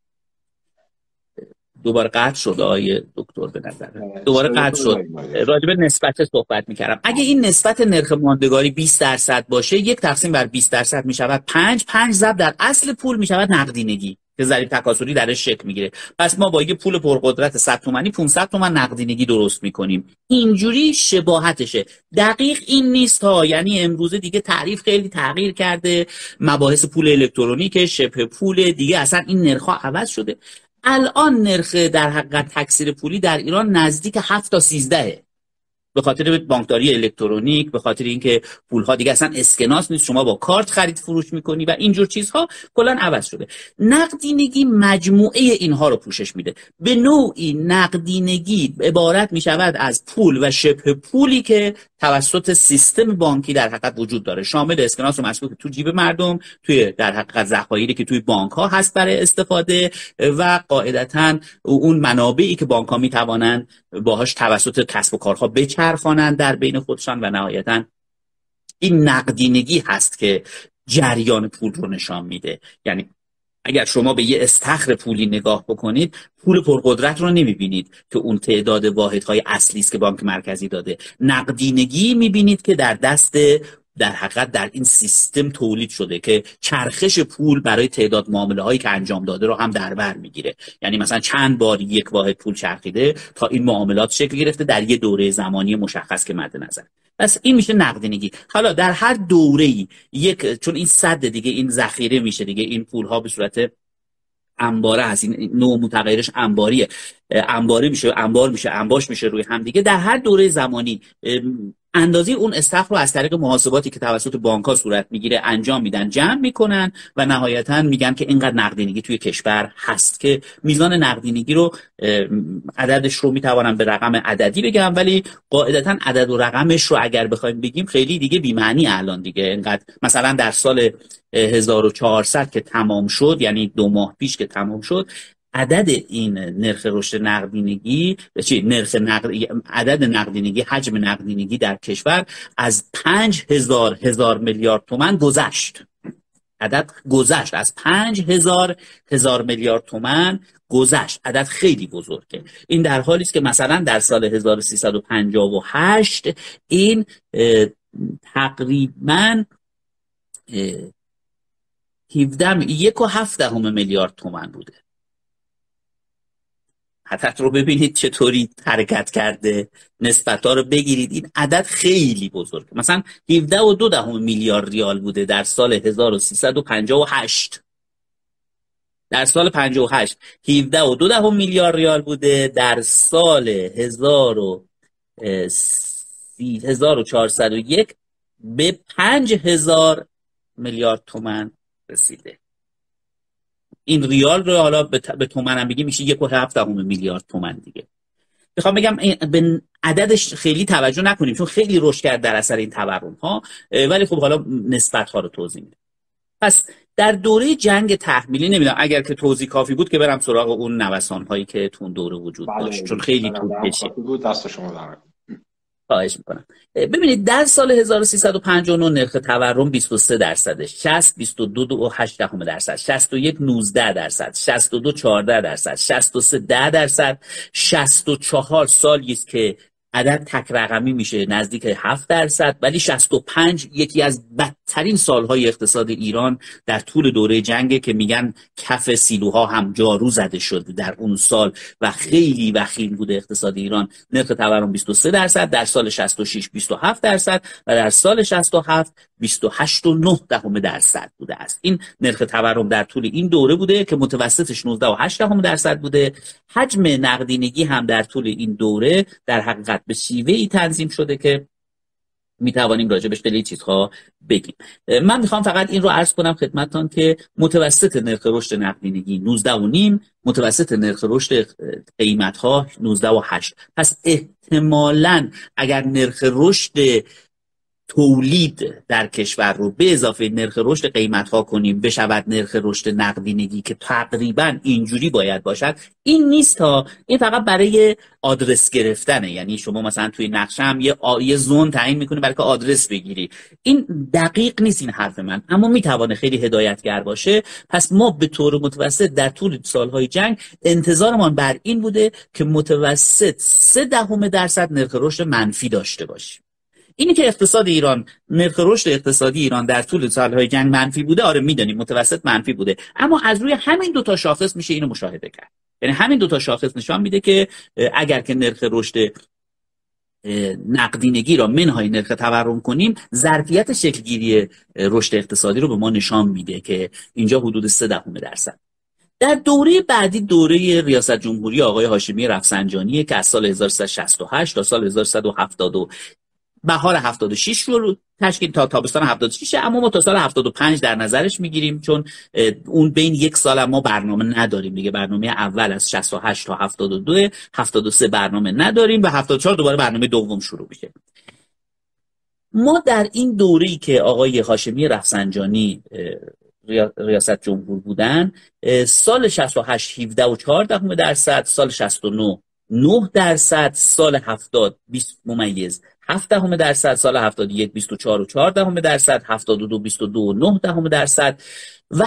دوباره قطع شد آیه دکتر، به نظر دوباره قطع شد، راجع به نسبت صحبت میکردم. اگه این نسبت نرخ ماندگاری 20% باشه، 1 تقسیم بر 20% میشود 5 ضرب در اصل پول میشود نقدینگی که ضریب تکاسلی درش شکل میگیره. پس ما با یه پول پرقدرت 100 تومانی 500 تومن نقدینگی درست میکنیم. اینجوری شباهتشه. دقیق این نیست ها، یعنی امروزه دیگه تعریف خیلی تغییر کرده، مباحث پول الکترونیک، شبه پول دیگه، اصلا این نرخ‌ها عوض شده. الان نرخ در حقیقت تکثیر پولی در ایران نزدیک 7 تا 13 به خاطر بانکداری الکترونیک، به خاطر اینکه پولها دیگه اصلا اسکناس نیست، شما با کارت خرید فروش میکنی و اینجور چیزها کلا عوض شده. نقدینگی مجموعه اینها رو پوشش میده. به نوعی نقدینگی عبارت میشود از پول و شبه پولی که توسط سیستم بانکی در حقیقت وجود داره، شامل اسکناس و مسکوک تو جیب مردم، توی در حقیقت ذخایری که توی بانک ها هست برای استفاده و قاعدتاً اون منابعی که بانک ها میتوانند باهاش توسط کسب و کارها بچرخانند در بین خودشان و نهایتاً این نقدینگی هست که جریان پول رو نشان میده. یعنی اگر شما به یه استخر پولی نگاه بکنید، پول پرقدرت رو نمیبینید که اون تعداد واحدهای اصلی است که بانک مرکزی داده. نقدینگی میبینید که در دست، در حقیقت در این سیستم تولید شده که چرخش پول برای تعداد معامله هایی که انجام داده رو هم در بر میگیره. یعنی مثلا چند بار یک واحد پول چرخیده تا این معاملات شکل گرفته در یه دوره زمانی مشخص که مد نظر. پس این میشه نقدینگی. حالا در هر دوره‌ای چون این صد دیگه، این ذخیره میشه دیگه، این پول ها به صورت انباره هست، این نوع متغیرش انباریه، انباری میشه، انبار میشه، انباش میشه روی هم دیگه. در هر دوره زمانی اندازه اون استخر رو از طریق محاسباتی که توسط بانک‌ها صورت میگیره انجام میدن، جمع میکنن و نهایتا میگن که اینقدر نقدینگی توی کشور هست، که میزان نقدینگی رو عددش رو میتوانم به رقم عددی بگم، ولی قاعدتا عدد و رقمش رو اگر بخوایم بگیم خیلی دیگه بی‌معنی الان دیگه. اینقدر مثلا در سال 1400 که تمام شد، یعنی 2 ماه پیش که تمام شد، عدد این نرخ رشد نقدینگی، عدد نقدینگی، حجم نقدینگی در کشور از 5000 میلیارد تومان گذشت. عدد گذشت از 5000 میلیارد تومان گذشت. عدد خیلی بزرگه. این در حالی است که مثلا در سال 1358 این تقریباً 17.7 میلیارد تومان بوده. عدد رو ببینید چطوری حرکت کرده، نسبت‌ها رو بگیرید، این عدد خیلی بزرگه. مثلا 17.2 میلیارد ریال بوده در سال 1358. در سال 58 17.2 میلیارد ریال بوده. در سال 1401 به 5000 میلیارد تومان رسیده. این ریال رو حالا به تومن هم بگیم میشه 1.7 میلیارد تومان دیگه. میخوام بگم به عددش خیلی توجه نکنیم چون خیلی رشد کرد در اثر این تورم ها، ولی خب حالا نسبت ها رو توضیح میدم. پس در دوره جنگ تحمیلی، نمیدونم اگر که توضیح کافی بود که برم سراغ اون نوسان هایی که تو اون دوره وجود داشت، چون خیلی طول کشید. دست شما درد. خواهش میکنم. ببینید در سال 1359 نرخ تورم 23%، 60 22.8%، 61 19%، 62 14%، 63 10%، 64 سالی است که عدد تک رقمی میشه نزدیک 7%، ولی 65 یکی از بدترین سالهای اقتصاد ایران در طول دوره جنگه که میگن کف سیلوها هم جارو زده شد در اون سال و خیلی وخیم بوده اقتصاد ایران. نرخ تورم 23%، در سال 66 27% و در سال 67 28.9% بوده است. این نرخ تورم در طول این دوره بوده که متوسطش 19.8% بوده. حجم نقدینگی هم در طول این دوره در حقیقت به شیوهی تنظیم شده که میتوانیم راجع بهش خیلی چیزها بگیم. من میخوام فقط این رو عرض کنم خدمتتون که متوسط نرخ رشد نقدینگی 19.5، متوسط نرخ رشد قیمت‌ها 19.8. پس احتمالاً اگر نرخ رشد تولید در کشور رو به اضافه نرخ رشد قیمت‌ها کنیم بشود نرخ رشد نقدینگی که تقریبا اینجوری باید باشد. این نیست ها، این فقط برای آدرس گرفتنه. یعنی شما مثلا توی نقشه هم یه زون تعیین می‌کنی برای که آدرس بگیری. این دقیق نیست این حرف من، اما میتونه خیلی هدایتگر باشه. پس ما به طور متوسط در طول سالهای جنگ انتظارمان بر این بوده که متوسط 0.3% نرخ رشد منفی داشته باشیم. اینی که اقتصاد ایران، نرخ رشد اقتصادی ایران در طول سالهای جنگ منفی بوده، آره میدونیم متوسط منفی بوده، اما از روی همین دو تا شاخص میشه اینو مشاهده کرد. یعنی همین دو تا شاخص نشان میده که اگر که نرخ رشد نقدینگی را منهای نرخ تورم کنیم، ظرفیت شکلگیری رشد اقتصادی رو به ما نشان میده که اینجا حدود 0.3%. در دوره بعدی، دوره ریاست جمهوری آقای هاشمی رفسنجانی که از سال 1368 تا سال 1170 بهار 76 رو تشکیل تا تابستان 76، اما ما تا سال 75 در نظرش میگیریم چون اون بین یک سال ما برنامه نداریم دیگه. برنامه اول از 68 تا 72، 73 برنامه نداریم و 74 دوباره برنامه دوم شروع میشه. ما در این دوره‌ای که آقای هاشمی رفسنجانی ریاست جمهور بودن، سال 68 17.4%، سال 69 9%، سال 70 20.8%، 22.7%، سال 71 24.4%، 72 22.9%، و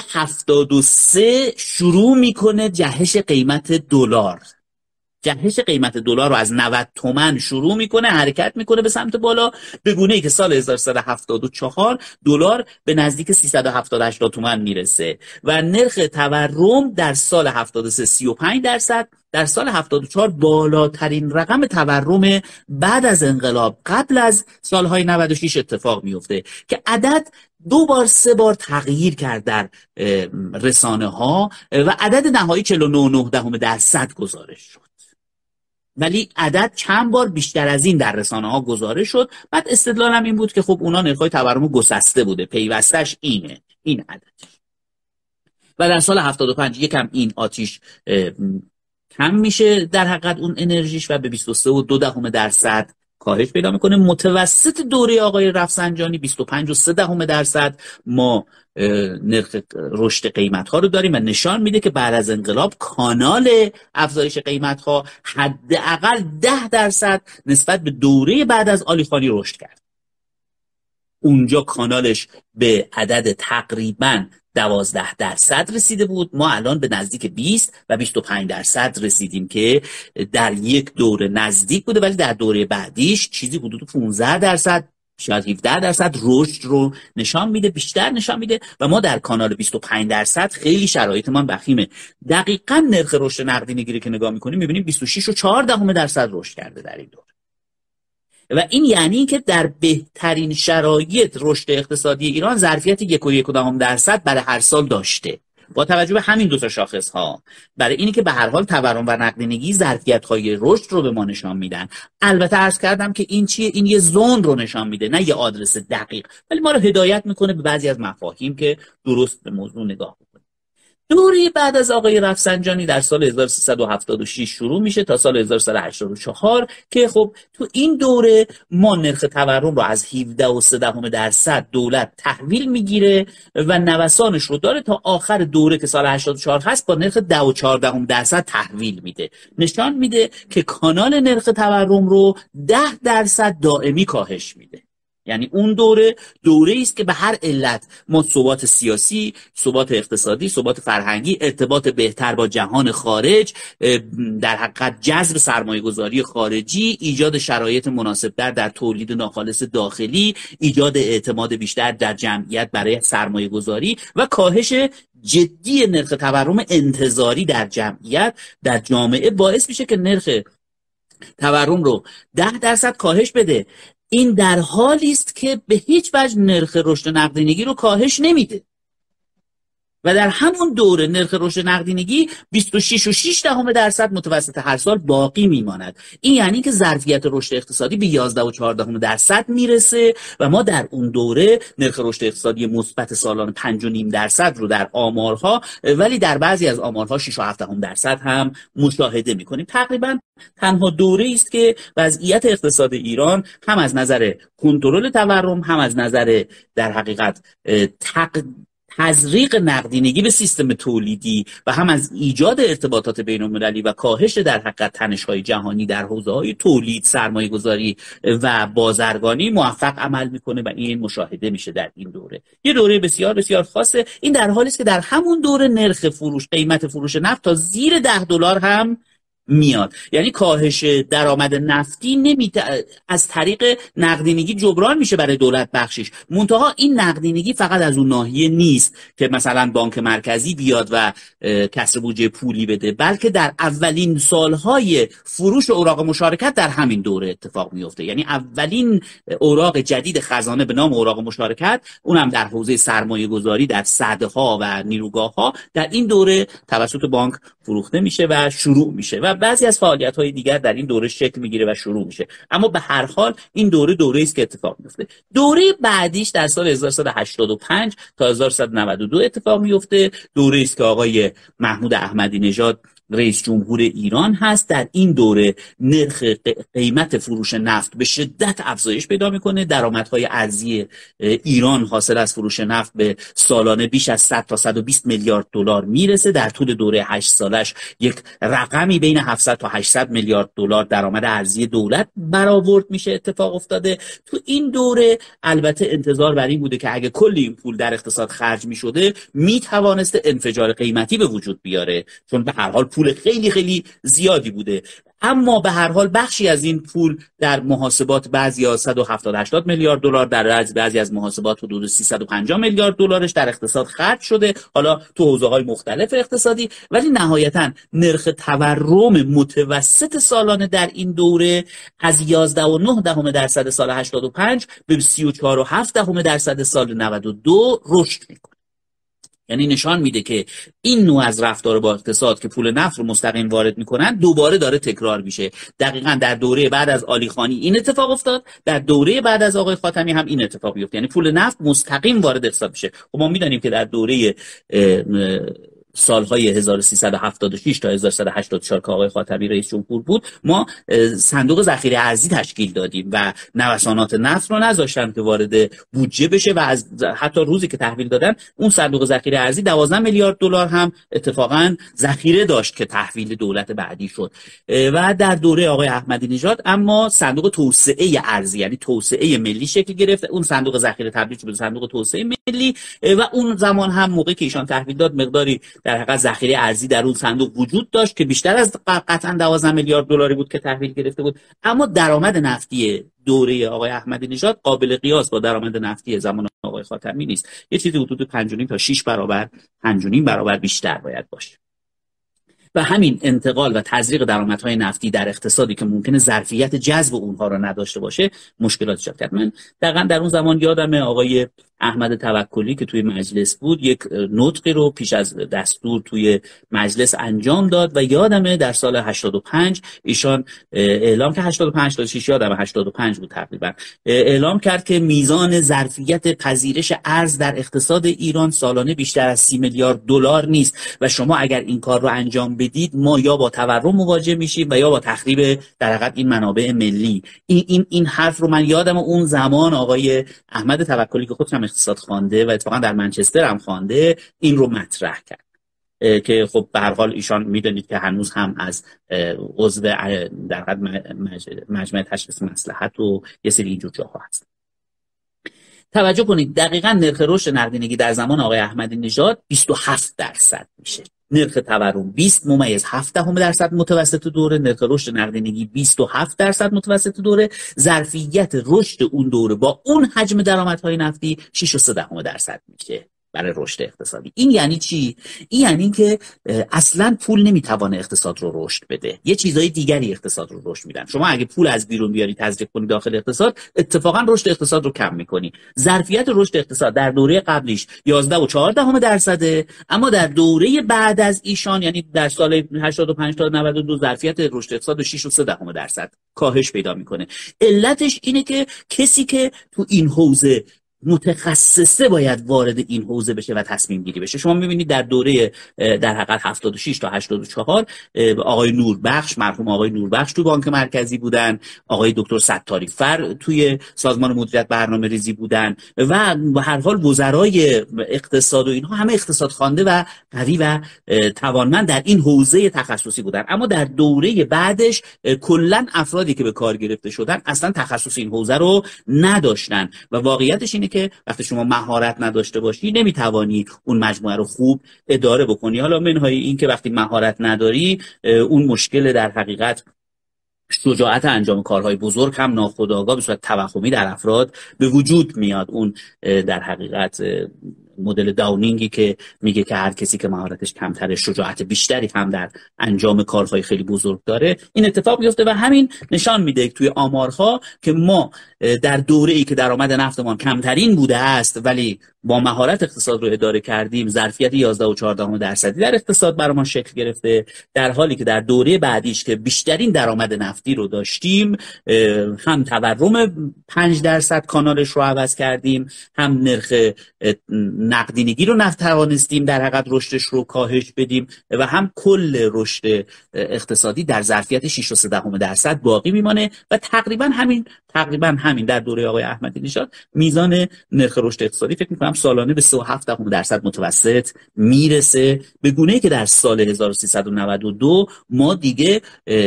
73 شروع میکنه جهش قیمت دلار. جهش قیمت دلار رو از 90 تومن شروع میکنه، حرکت میکنه به سمت بالا، به گونه‌ای که سال 1374 دلار به نزدیک 370-80 تومن میرسه و نرخ تورم در سال 73 35%، در سال 74 بالاترین رقم تورم بعد از انقلاب قبل از سالهای 96 اتفاق میفته که عدد 2 بار 3 بار تغییر کرد در رسانه ها و عدد نهایی 49.9% گزارش شد، ولی عدد چند بار بیشتر از این در رسانه ها گزارش شد. بعد استدلالم این بود که خب اونا نرخ‌های تورم گسسته بوده، پیوستش این عدد. و در سال 75 یکم این آتیش کم میشه در حقیقت اون انرژیش و به 23.2% کاهش پیدا میکنه. متوسط دوره آقای رفسنجانی 25.3% ما نرخ رشد قیمت ها رو داریم و نشان میده که بعد از انقلاب کانال افزایش قیمت ها حداقل 10% نسبت به دوره بعد از علی خانی رشد کرد. اونجا کانالش به عدد تقریباً 12% رسیده بود، ما الان به نزدیک 20 و 25% رسیدیم که در یک دوره نزدیک بوده، ولی در دوره بعدیش چیزی حدود 15% شاید 17% رشد رو نشان میده، بیشتر نشان میده و ما در کانال 25% خیلی شرایطمان وخیمه. دقیقاً نرخ رشد نقدینگی که نگاه میکنیم میبینیم 26.4% رشد کرده در این دوره و این یعنی که در بهترین شرایط رشد اقتصادی ایران ظرفیت 1.1% برای هر سال داشته با توجه به همین دو تا شاخص ها، برای اینی که به هر حال تورم و نقدینگی ظرفیت های رشد رو به ما نشان میدن. البته عرض کردم که این چیه، این یه زون رو نشان میده نه یه آدرس دقیق، ولی ما رو هدایت میکنه به بعضی از مفاهیم که درست به موضوع نگاه کنیم. دوره بعد از آقای رفسنجانی در سال 1376 شروع میشه تا سال 1384 که خب تو این دوره ما نرخ تورم رو از 17.3% دولت تحویل میگیره و نوسانش رو داره تا آخر دوره که سال 84 هست با نرخ 10.4% تحویل میده. نشان میده که کانال نرخ تورم رو 10% دائمی کاهش میده. یعنی اون دوره است که به هر علت ما ثبات سیاسی، ثبات اقتصادی، ثبات فرهنگی، ارتباط بهتر با جهان خارج، در حقیقت جذب سرمایه‌گذاری خارجی، ایجاد شرایط مناسب‌تر در تولید ناخالص داخلی، ایجاد اعتماد بیشتر در جمعیت برای سرمایه‌گذاری و کاهش جدی نرخ تورم انتظاری در جمعیت در جامعه باعث میشه که نرخ تورم رو 10% کاهش بده. این در حالی است که به هیچ وجه نرخ رشد نقدینگی رو کاهش نمیده و در همون دوره نرخ رشد نقدینگی 26.6% متوسط هر سال باقی میماند. این یعنی که ظرفیت رشد اقتصادی به 11.4% میرسه و ما در اون دوره نرخ رشد اقتصادی مثبت سالانه 5.5% رو در آمارها، ولی در بعضی از آمارها 6.7% هم مشاهده میکنیم. تقریبا تنها دوره است که وضعیت اقتصاد ایران هم از نظر کنترل تورم، هم از نظر در حقیقت تزریق نقدینگی به سیستم تولیدی و هم از ایجاد ارتباطات بین‌المللی و کاهش در حقیقت تنش‌های جهانی در حوزه‌های تولید، سرمایه‌گذاری و بازرگانی موفق عمل میکنه و این مشاهده میشه در این دوره. یه دوره بسیار بسیار خاصه. این در حالی است که در همون دوره نرخ قیمت فروش نفت تا زیر $10 هم میاد. یعنی کاهش درآمد نفتی از طریق نقدینگی جبران میشه برای دولت بخشش. منتها این نقدینگی فقط از اون ناحیه نیست که مثلا بانک مرکزی بیاد و کسر بودجه پولی بده، بلکه در اولین سالهای فروش اوراق مشارکت در همین دوره اتفاق میفته. یعنی اولین اوراق جدید خزانه به نام اوراق مشارکت، اونم در حوزه سرمایه گذاری در سدها و نیروگاه‌ها، در این دوره توسط بانک فروخته میشه و شروع میشه و بعضی از فعالیت‌های دیگر در این دوره شکل میگیره و شروع میشه. اما به هر حال این دوره است که اتفاق میفته. دوره بعدیش در سال 1385 تا 1192 اتفاق میفته. دوره است که آقای محمود احمدی نژاد رئیس جمهور ایران هست، در این دوره نرخ قیمت فروش نفت به شدت افزایش پیدا میکنه. درآمدهای ارزی ایران حاصل از فروش نفت به سالانه بیش از 100 تا 120 میلیارد دلار میرسه. در طول دوره 8 سالش یک رقمی بین 700 تا 800 میلیارد دلار درآمد ارزی دولت برآورد میشه. اتفاق افتاده تو این دوره البته انتظار بر این بوده که اگه کل این پول در اقتصاد خرج میشده میتوانسته انفجار قیمتی به وجود بیاره، چون به هر حال پول خیلی خیلی زیادی بوده. اما به هر حال بخشی از این پول در محاسبات بعضیا 170-80 میلیارد دلار، در بعضی از محاسبات حدود 350 میلیارد دلارش در اقتصاد خرج شده، حالا تو حوزه‌های مختلف اقتصادی. ولی نهایتاً نرخ تورم متوسط سالانه در این دوره از 11.9% سال 85 به 34.7% سال 92 رشد میکنه. یعنی نشان میده که این نوع از رفتار با اقتصاد که پول نفت رو مستقیم وارد میکنن دوباره داره تکرار میشه. دقیقاً در دوره بعد از علی خانی این اتفاق افتاد، در دوره بعد از آقای خاتمی هم این اتفاق میفته، یعنی پول نفت مستقیم وارد اقتصاد میشه. خب ما میدونیم که در دوره سالهای 1376 تا 1384 که آقای خاتمی رئیس جمهور بود، ما صندوق ذخیره ارزی تشکیل دادیم و نوسانات نفت رو نذاشتن که وارد بودجه بشه و از حتی روزی که تحویل دادن اون صندوق ذخیره ارزی 12 میلیارد دلار هم اتفاقا ذخیره داشت که تحویل دولت بعدی شد. و در دوره آقای احمدی نژاد اما صندوق توسعه ارزی یعنی توسعه ملی شکل گرفت، اون صندوق ذخیره تبدیل شد به صندوق توسعه ملی و اون زمان هم موقعی که ایشان تحویل داد مقداری در حقیقت ذخیره ارزی در اون صندوق وجود داشت که بیشتر از قطعا 12 میلیارد دلاری بود که تحویل گرفته بود. اما درآمد نفتی دوره آقای احمدی نژاد قابل قیاس با درآمد نفتی زمان آقای خاتمی نیست. یه چیزی حدود 5.5 تا 6 برابر 5.5 برابر بیشتر باید باشه. و همین انتقال و تزریق درآمدهای نفتی در اقتصادی که ممکنه ظرفیت جذب اونها رو نداشته باشه مشکلات ایجاد کرد. من دقیقاً در اون زمان یادم آقای احمد توکلی که توی مجلس بود یک نطقی رو پیش از دستور توی مجلس انجام داد و یادمه در سال 85 ایشان اعلام که 85 تا 6 یادمه 85 بود تقریبا، اعلام کرد که میزان ظرفیت پذیرش ارز در اقتصاد ایران سالانه بیشتر از 30 میلیارد دلار نیست و شما اگر این کار رو انجام بدید ما یا با تورم مواجه میشیم و یا با تخریب در حقیقت این منابع ملی. این حرف رو من یادم اون زمان آقای احمد توکلی که خودم اقتصاد خوانده و اتفاقا در منچستر هم خوانده این رو مطرح کرد که خب به هر حال ایشان میدونید که هنوز هم از عضو در حد مجمع تشخیص مصلحت و یه سری اینجور جاها هست. توجه کنید دقیقاً نرخ رشد نقدینگی در زمان آقای احمدی نژاد 27% میشه. نرخ تورم 20.7% متوسط دوره، نرخ رشد نقدینگی 27% متوسط دوره، ظرفیت رشد اون دوره با اون حجم درآمدهای نفتی 6.3% میشه برای رشد اقتصادی. این یعنی چی؟ این یعنی که اصلا پول نمیتوانه اقتصاد رو رشد بده، یه چیزای دیگری اقتصاد رو رشد میدن. شما اگه پول از بیرون بیاری تزریق کنی داخل اقتصاد اتفاقا رشد اقتصاد رو کم میکنی. ظرفیت رشد اقتصاد در دوره قبلیش 11.4%، اما در دوره بعد از ایشان یعنی در سال 85 تا 92 ظرفیت رشد اقتصاد 6.3% کاهش پیدا میکنه. علتش اینه که کسی که تو این حوزه متخصصه باید وارد این حوزه بشه و تصمیم گیری بشه. شما میبینید در دوره در حقیقت 76 تا 84 آقای نوربخش، مرحوم آقای نوربخش تو بانک مرکزی بودن، آقای دکتر ستاری فر توی سازمان مدیریت برنامه‌ریزی بودن و به هر حال وزرای اقتصاد و اینها همه اقتصاد خوانده و قوی و توانمند در این حوزه تخصصی بودن. اما در دوره بعدش کلا افرادی که به کار گرفته شدن اصلا تخصص این حوزه رو نداشتن و واقعیتش اینه که وقتی شما مهارت نداشته باشی نمیتوانی اون مجموعه رو خوب اداره بکنی. حالا منهای این که وقتی مهارت نداری اون مشکل در حقیقت شجاعت انجام کارهای بزرگ هم ناخودآگاه به صورت توهمی در افراد به وجود میاد. اون در حقیقت مدل داونینگی که میگه که هر کسی که مهارتش کمتره شجاعت بیشتری هم در انجام کارهای خیلی بزرگ داره، این اتفاق میفته و همین نشان میده توی آمارها که ما در دوره‌ای که درآمد نفتمان کمترین بوده است ولی با مهارت اقتصاد رو اداره کردیم، ظرفیت 11.4% در اقتصاد برام شکل گرفته، در حالی که در دوره بعدیش که بیشترین درآمد نفتی رو داشتیم هم تورم 5% کانالش رو عوض کردیم، هم نرخ نقدینگی رو توانستیم در حقیقت رشدش رو کاهش بدیم و هم کل رشد اقتصادی در ظرفیت 6.3% باقی میمانه و تقریبا همین در دوره آقای احمدی نژاد میزان نرخ رشد اقتصادی فکر می‌کنم سالانه به 3.7% متوسط میرسه، به گونه‌ای که در سال 1392 ما دیگه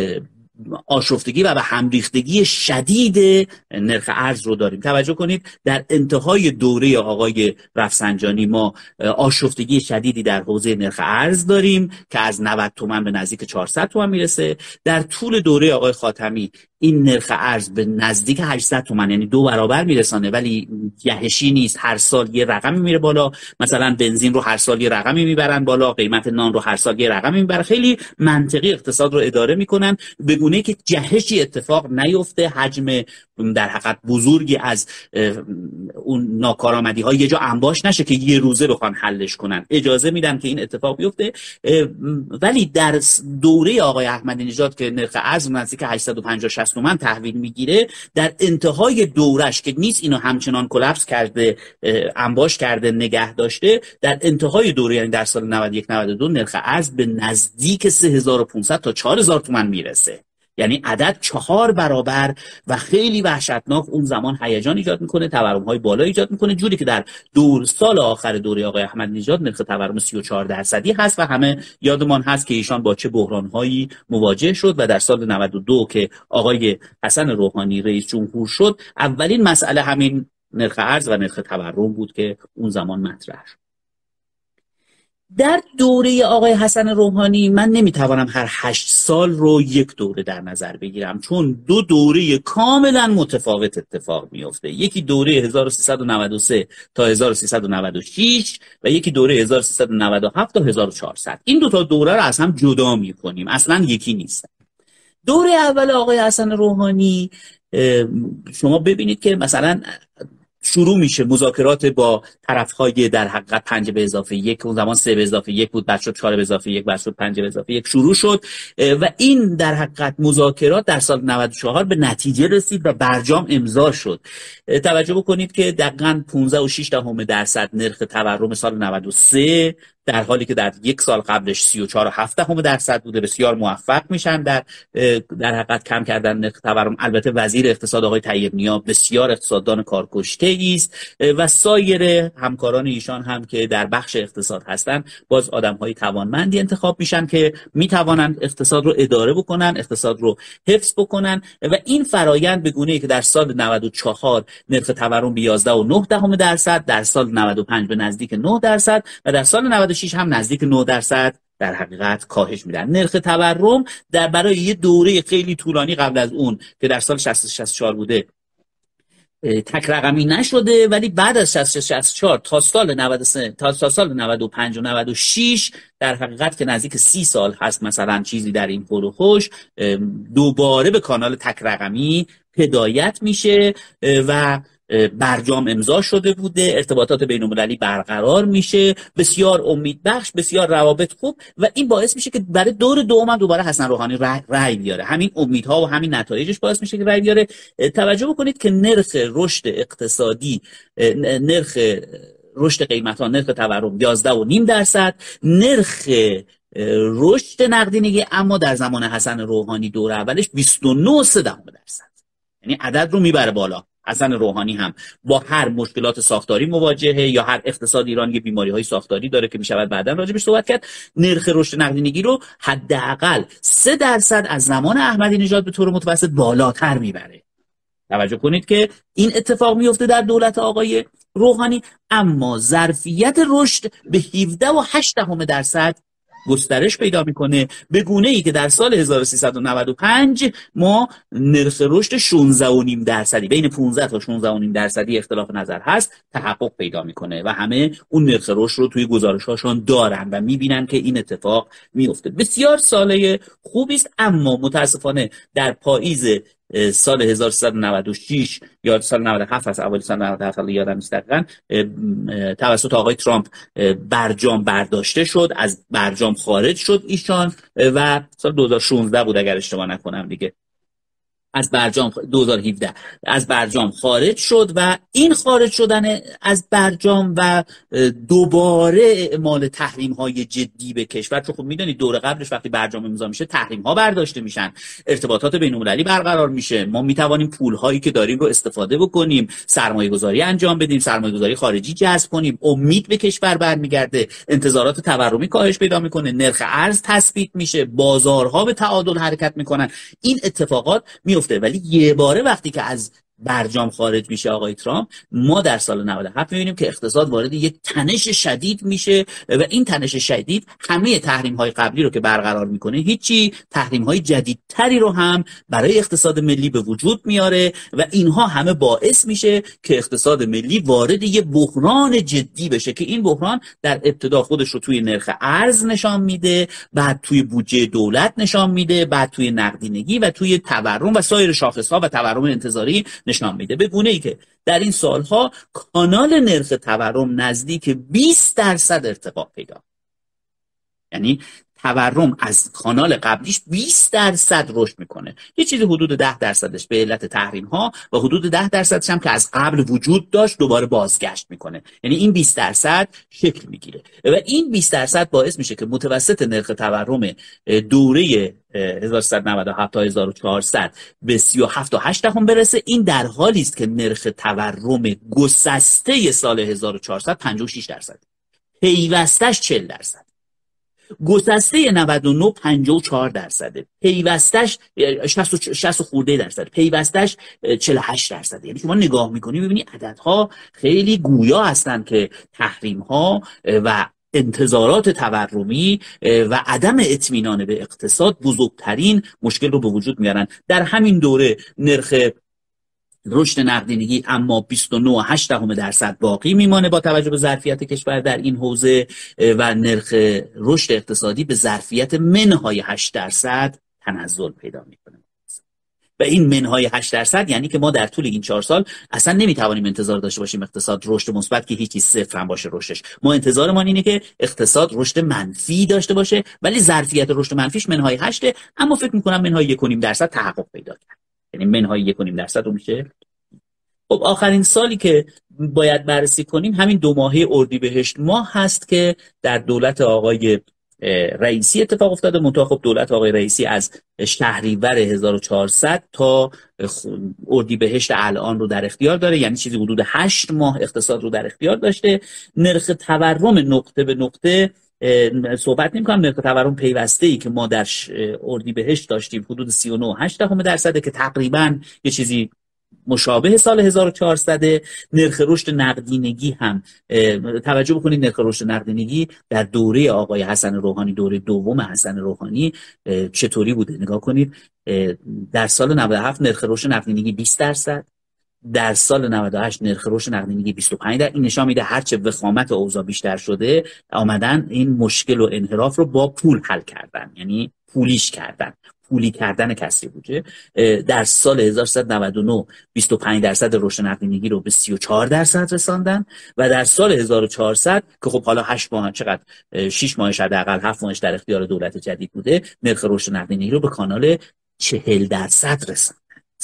آشفتگی و به همریختگی شدید نرخ ارز رو داریم. توجه کنید در انتهای دوره آقای رفسنجانی ما آشفتگی شدیدی در حوزه نرخ ارز داریم که از 90 تومان به نزدیک 400 تومان میرسه. در طول دوره آقای خاتمی این نرخ ارز به نزدیک 800 تومان، یعنی 2 برابر میرسانه، ولی جهشی نیست، هر سال یه رقمی میره بالا. مثلا بنزین رو هر سال یه رقمی میبرن بالا، قیمت نان رو هر سال یه رقمی میبرن. خیلی منطقی اقتصاد رو اداره میکنن به گونه‌ای که جهشی اتفاق نیفته، حجم در حقیقت بزرگی از اون ناکارآمدی ها یه جا انباش نشه که یه روزه بخوان حلش کنن، اجازه میدن که این اتفاق بیفته. ولی در دوره آقای احمدی نژاد که نرخ ارز نزدیک 850-60 تومان تحویل میگیره، در انتهای دورش که نیست اینو همچنان کلاپس کرده، انباش کرده، نگه داشته، در انتهای دوره یعنی در سال 91-92 نرخ ارز به نزدیک 3500 تا 4000 تومان میرسه، یعنی عدد 4 برابر و خیلی وحشتناک. اون زمان هیجان ایجاد میکنه، تورم‌های بالا ایجاد میکنه، جوری که در سال آخر دوره آقای احمدی نژاد نرخ تورم 34% هست و همه یادمان هست که ایشان با چه بحران‌هایی مواجه شد و در سال 92 که آقای حسن روحانی رئیس جمهور شد، اولین مسئله همین نرخ ارز و نرخ تورم بود که اون زمان مطرح شد. در دوره آقای حسن روحانی من نمیتوانم هر 8 سال رو یک دوره در نظر بگیرم، چون 2 دوره کاملا متفاوت اتفاق میفته. یکی دوره 1393 تا 1396 و یکی دوره 1397 تا 1400. این 2 تا دوره رو از هم جدا میکنیم، اصلا یکی نیستن. دوره اول آقای حسن روحانی شما ببینید که مثلا شروع میشه مذاکرات با طرف‌های در حقیقت 5+1، اون زمان 3+1 بود، بعد شد 4+1، بعد شد 5+1 شروع شد و این در حقیقت مذاکرات در سال 94 به نتیجه رسید و برجام امضا شد. توجه بکنید که دقیقاً 15.6% نرخ تورم سال 93 در حالی که در یک سال قبلش 34.7% بوده. بسیار موفق میشن در حقیقت کم کردن نرخ تورم. البته وزیر اقتصاد آقای طیب نیا بسیار اقتصاددان کارکشته است و سایر همکاران ایشان هم که در بخش اقتصاد هستن باز آدم‌های توانمندی انتخاب میشن که میتوانند اقتصاد رو اداره بکنن، اقتصاد رو حفظ بکنن و این فرایند به گونه‌ای که در سال 94 نرخ تورم به 11.9%، در سال 95 به نزدیک 9% و در سال 96 هم نزدیک 9% در حقیقت کاهش میدن. نرخ تورم برای یه دوره خیلی طولانی قبل از اون که در سال 64 بوده تک رقمی نشده، ولی بعد از 64 تا سال 93 تا سال 95 و 96 در حقیقت که نزدیک 30 سال هست مثلا چیزی در این پول و خوش دوباره به کانال تک رقمی هدایت میشه و برجام امضا شده بوده، ارتباطات بین‌المللی برقرار میشه، بسیار امیدبخش، بسیار روابط خوب و این باعث میشه که برای دور دوم هم دوباره حسن روحانی رأی بیاره. همین امیدها و همین نتایجش باعث میشه که رأی بیاره. توجه بکنید که نرخ رشد اقتصادی، نرخ رشد قیمت‌ها، نرخ تورم 11.5%، نرخ رشد نقدینگی اما در زمان حسن روحانی دوره اولش 29.3%، یعنی عدد رو میبره بالا. حسن روحانی هم با هر مشکلات ساختاری مواجهه یا هر اقتصاد ایران یه بیماری‌های ساختاری داره که میشود بعداً راجعش صحبت کرد. نرخ رشد نقدینگی رو حداقل 3% از زمان احمدی نژاد به طور متوسط بالاتر میبره. توجه کنید که این اتفاق میفته در دولت آقای روحانی، اما ظرفیت رشد به 17.8% گسترش پیدا میکنه به گونه‌ای که در سال 1395 ما نرخ رشد 16.5% بین 15 تا 16.5% اختلاف نظر هست تحقق پیدا میکنه و همه اون نرخ رشد رو توی گزارش‌هاشون دارن و میبینن که این اتفاق میفته. بسیار ساله خوبی است، اما متاسفانه در پاییز سال 1396 یا سال 97 از اول سال 97 یادم نیست دقیقاً توسط آقای ترامپ برجام برداشته شد، از برجام خارج شد ایشان و سال 2016 بود اگر اشتباه نکنم دیگه، از برجام 2017 از برجام خارج شد و این خارج شدن از برجام و دوباره اعمال تحریم های جدی به کشور، چون خب میدونید دور قبلش وقتی برجام امضا میشه تحریم ها برداشته میشن، ارتباطات بین المللی برقرار میشه، ما میتوانیم پول هایی که داریم رو استفاده بکنیم، سرمایه گذاری انجام بدیم، سرمایه گذاری خارجی جذب کنیم، امید به کشور برمیگرده، انتظارات تورمی کاهش پیدا میکنه، نرخ ارز تثبیت میشه، بازارها به تعادل حرکت میکنن، این اتفاقات میفته. ولی یه باره وقتی که از برجام خارج میشه آقای ترامپ، ما در سال 97 میبینیم که اقتصاد وارد یک تنش شدید میشه و این تنش شدید همه تحریم های قبلی رو که برقرار میکنه هیچی، تحریم های جدیدتری رو هم برای اقتصاد ملی به وجود میاره و اینها همه باعث میشه که اقتصاد ملی وارد یک بحران جدی بشه که این بحران در ابتدا خودش رو توی نرخ ارز نشان میده، بعد توی بودجه دولت نشان میده، بعد توی نقدینگی و توی تورم و سایر شاخص‌ها و تورم انتظاری نشان میده، به گونه‌ای که در این سالها کانال نرخ تورم نزدیک 20% ارتفاع پیدا، یعنی تورم از کانال قبلیش 20% رشد میکنه، یه چیزی حدود 10%ش به علت تحریم ها و حدود 10%ش هم که از قبل وجود داشت دوباره بازگشت میکنه، یعنی این 20% شکل میگیره و این 20% باعث میشه که متوسط نرخ تورم دوره 1397 تا 1400 به 37.8 برسه. این در حالی است که نرخ تورم گسسته سال 1400 56%، پیوستش 40%، گسسته 99 54%، پیوستش 60 خورده درصد، پیوستش 48%. یعنی شما نگاه میکنی ببینی عددها خیلی گویا هستن که تحریم ها و انتظارات تورمی و عدم اطمینان به اقتصاد بزرگترین مشکل رو به وجود میارن. در همین دوره نرخ رشد نقدینگی اما 29.8% باقی میمانه با توجه به ظرفیت کشور در این حوزه و نرخ رشد اقتصادی به ظرفیت منهای 8% تنزل پیدا میکنه و این منهای 8% یعنی که ما در طول این 4 سال اصلا نمیتوانیم انتظار داشته باشیم اقتصاد رشد مثبت که هیچی صفر هم باشه رشدش. ما انتظارمان اینه که اقتصاد رشد منفی داشته باشه ولی ظرفیت رشد منفیش منهای 8، اما فکر میکنم منهای 1.5% تحقق پیدا کرد، یعنی منهای 1.5% رو میشه. خب آخرین سالی که باید بررسی کنیم همین 2 ماهه اردیبهشت ماه هست که در دولت آقای رئیسی اتفاق افتاده. منتها خب دولت آقای رئیسی از شهریور 1400 تا اردیبهشت الان رو در اختیار داره، یعنی چیزی حدود 8 ماه اقتصاد رو در اختیار داشته. نرخ تورم نقطه به نقطه صحبت نمی‌کنم، نرخ تورم پیوسته‌ای که ما در اردیبهشت داشتیم حدود 39.8% که تقریباً یه چیزی مشابه سال 1400. نرخ رشد نقدینگی هم توجه بکنید، نرخ رشد نقدینگی در دوره آقای حسن روحانی، دوره دوم حسن روحانی چطوری بوده نگاه کنید. در سال 97 نرخ رشد نقدینگی 20%، در سال 98 نرخ رشد نقدینگی 25%. این نشان میده هرچه وخامت اوضاع بیشتر شده آمدن این مشکل و انحراف رو با پول حل کردن، یعنی پولیش کردن، پولی کردن کسری بودجه. در سال 1399 25% رشد نقدینگی رو به 34% رساندن و در سال 1400 که خب حالا 8 ماه چقدر 6 ماهش حداقل 7 ماهش در اختیار دولت جدید بوده، نرخ رشد نقدینگی رو به کانال 40% رساند،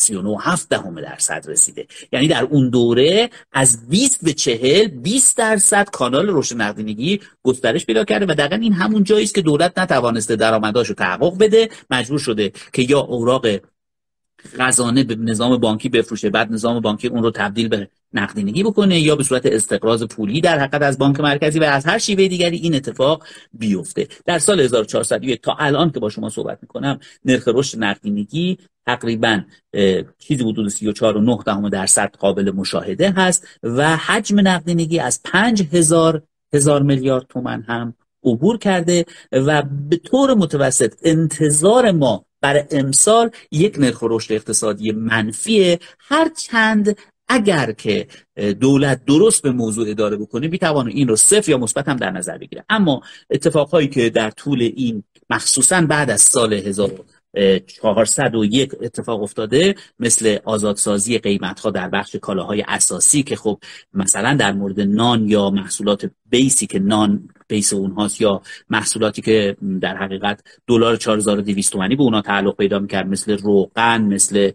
39.7% رسیده. یعنی در اون دوره از 20 به 40 20% کانال رشد نقدینگی گسترش پیدا کرده و دقیقاً این همون جایی است که دولت نتوانسته درآمداشو تحقق بده، مجبور شده که یا اوراق خزانه به نظام بانکی بفروشه، بعد نظام بانکی اون رو تبدیل به نقدینگی بکنه یا به صورت استقراض پولی در حقیقت از بانک مرکزی و از هر شیوه دیگری این اتفاق بیفته. در سال 1401 تا الان که با شما صحبت میکنم نرخ رشد نقدینگی تقریبا چیزی حدود 34.9% قابل مشاهده هست و حجم نقدینگی از 5000 میلیارد تومان هم عبور کرده و به طور متوسط انتظار ما برای امسال یک نرخ رشد اقتصادی منفیه، هرچند اگر که دولت درست به موضوع اداره بکنه میتوانه این رو صفر یا مثبت هم در نظر بگیره. اما اتفاقهایی که در طول این مخصوصا بعد از سال 401 اتفاق افتاده، مثل آزادسازی قیمت‌ها در بخش کالاهای اساسی که خب مثلا در مورد نان یا محصولات بیسی که نان بیس اونهاست، یا محصولاتی که در حقیقت دلار 4200 تومانی به اونا تعلق پیدا می‌کرد، مثل روغن، مثل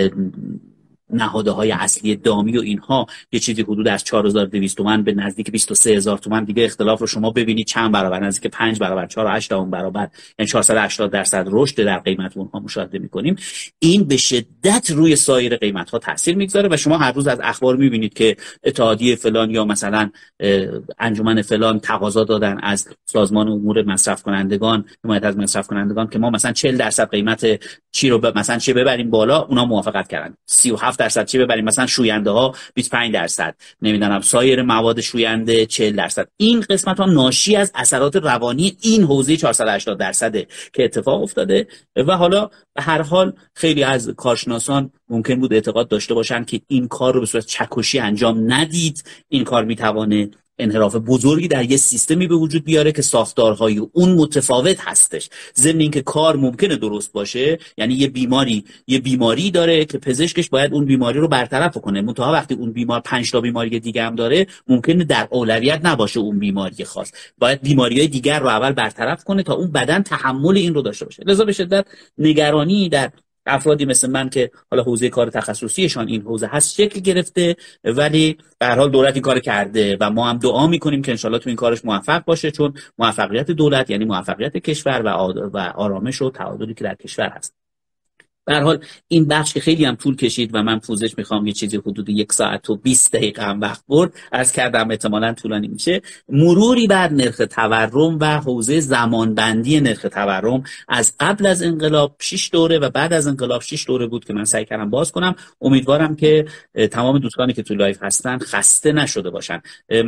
نهادهای اصلی دامی و اینها، یه چیزی حدود از 4200 تومان به نزدیک 23000 تومان. دیگه اختلاف رو شما ببینید چند برابر، نزدیک 5 برابر، 4.8 برابر، یعنی 480% رشد در قیمت اونها مشاهده می‌کنیم. این به شدت روی سایر قیمت‌ها تاثیر می‌گذاره و شما هر روز از اخبار می‌بینید که اتحادیه فلان یا مثلا انجمن فلان تقاضا دادن از سازمان امور مصرف کنندگان، حمایت از مصرف کنندگان، که ما مثلا 40% قیمت چی رو مثلا چه ببریم بالا، اونا موافقت کردن. 37% چی ببریم، مثلا شوینده ها 25%، نمیدونم سایر مواد شوینده 40%. این قسمت ها ناشی از اثرات روانی این حوزه 480% که اتفاق افتاده. و حالا به هر حال خیلی از کارشناسان ممکن بود اعتقاد داشته باشن که این کار رو به صورت چکشی انجام ندید، این کار میتوانه انحراف بزرگی در یه سیستمی به وجود بیاره که ساختارهای اون متفاوت هستش، ضمن اینکه کار ممکنه درست باشه، یعنی یه بیماری داره که پزشکش باید اون بیماری رو برطرف کنه، منتها وقتی اون بیمار 5 تا بیماری دیگه هم داره، ممکنه در اولویت نباشه اون بیماری خاص، باید بیماریهای دیگر رو اول برطرف کنه تا اون بدن تحمل این رو داشته باشه. لذا به شدت نگرانی در افرادی مثل من که حالا حوزه کار تخصصیشان این حوزه هست شکل گرفته، ولی به هر حال دولت این کار کرده و ما هم دعا میکنیم که انشالله تو این کارش موفق باشه، چون موفقیت دولت یعنی موفقیت کشور و آرامش و تعادلی که در کشور هست. به هر حال این بخش که خیلی هم طول کشید و من پوزش میخوام، یه چیزی حدود 1 ساعت و 20 دقیقه هم وقت برد، عرض کردم احتمالاً طولانی میشه. مروری بر نرخ تورم و حوزه زمانبندی نرخ تورم از قبل از انقلاب 6 دوره و بعد از انقلاب 6 دوره بود که من سعی کردم باز کنم. امیدوارم که تمام دوستانی که تو لایو هستن خسته نشده باشن.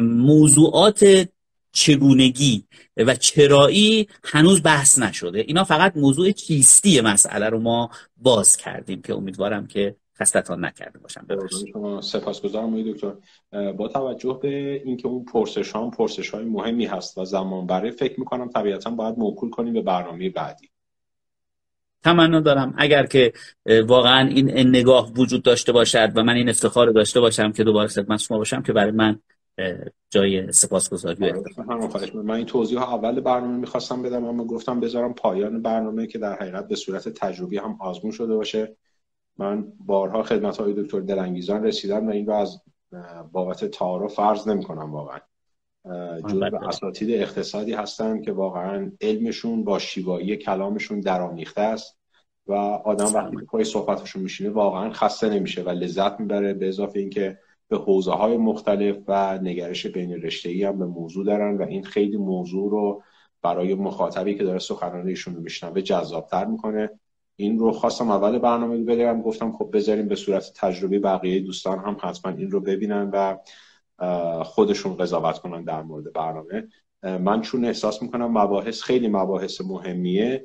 موضوعات چگونگی و چرایی هنوز بحث نشده، اینا فقط موضوع چیستی مسئله رو ما باز کردیم که امیدوارم که خستتان نکرده باشم. شما سپاسگزارم آقای دکتر. با توجه به اینکه اون پرسش‌های مهمی هست و زمان بره، فکر می‌کنم طبیعتاً باید موکول کنیم به برنامه بعدی. تمنا دارم اگر که واقعا این نگاه وجود داشته باشد و من این افتخار رو داشته باشم که دوباره خدمت شما باشم، که برای من جای سپاسگزاری. من این توضیح اول برنامه میخواستم بدم، اما گفتم بذارم پایان برنامه که در حقیقت به صورت تجربی هم آزمون شده باشه. من بارها خدمت های دکتر دلانگیزان رسیدم و این رو از بابت تعارف فرض نمی کنم. واقعا جزو اساتید اقتصادی هستن که واقعا علمشون با شیوایی کلامشون درآمیخته است و آدم وقتی که پای صحبتشون میشینه واقعا خسته نمیشه و لذت میبره، به اضافه اینکه به حوزه‌های مختلف و نگرش بین رشته‌ای هم به موضوع دارن و این خیلی موضوع رو برای مخاطبی که داره سخنرانیشون رو میشنوه جذاب‌تر میکنه. این رو خواستم اول برنامه بگم، گفتم خب بذاریم به صورت تجربی بقیه دوستان هم حتما این رو ببینن و خودشون قضاوت کنن در مورد برنامه. من چون احساس میکنم خیلی مباحث مهمیه،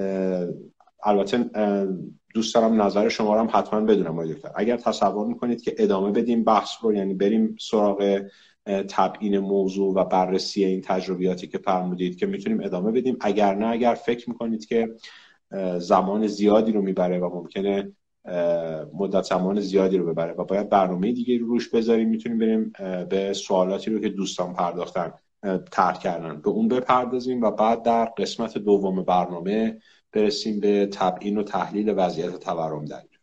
البته دوست دارم نظر شما رو هم حتما بدونم آقای دکتر. اگر تصور میکنید که ادامه بدیم بحث رو، یعنی بریم سراغ تبیین موضوع و بررسی این تجربیاتی که فرمودید، که میتونیم ادامه بدیم. اگر نه، اگر فکر میکنید که زمان زیادی رو میبره و ممکنه مدت زمان زیادی رو ببره و باید برنامه دیگه رو روش بذاریم، میتونیم بریم به سوالاتی رو که دوستان طرح کردن به اون بپردازیم و بعد در قسمت دوم برنامه برسیم به تبیین و تحلیل وضعیت تورم در ایران.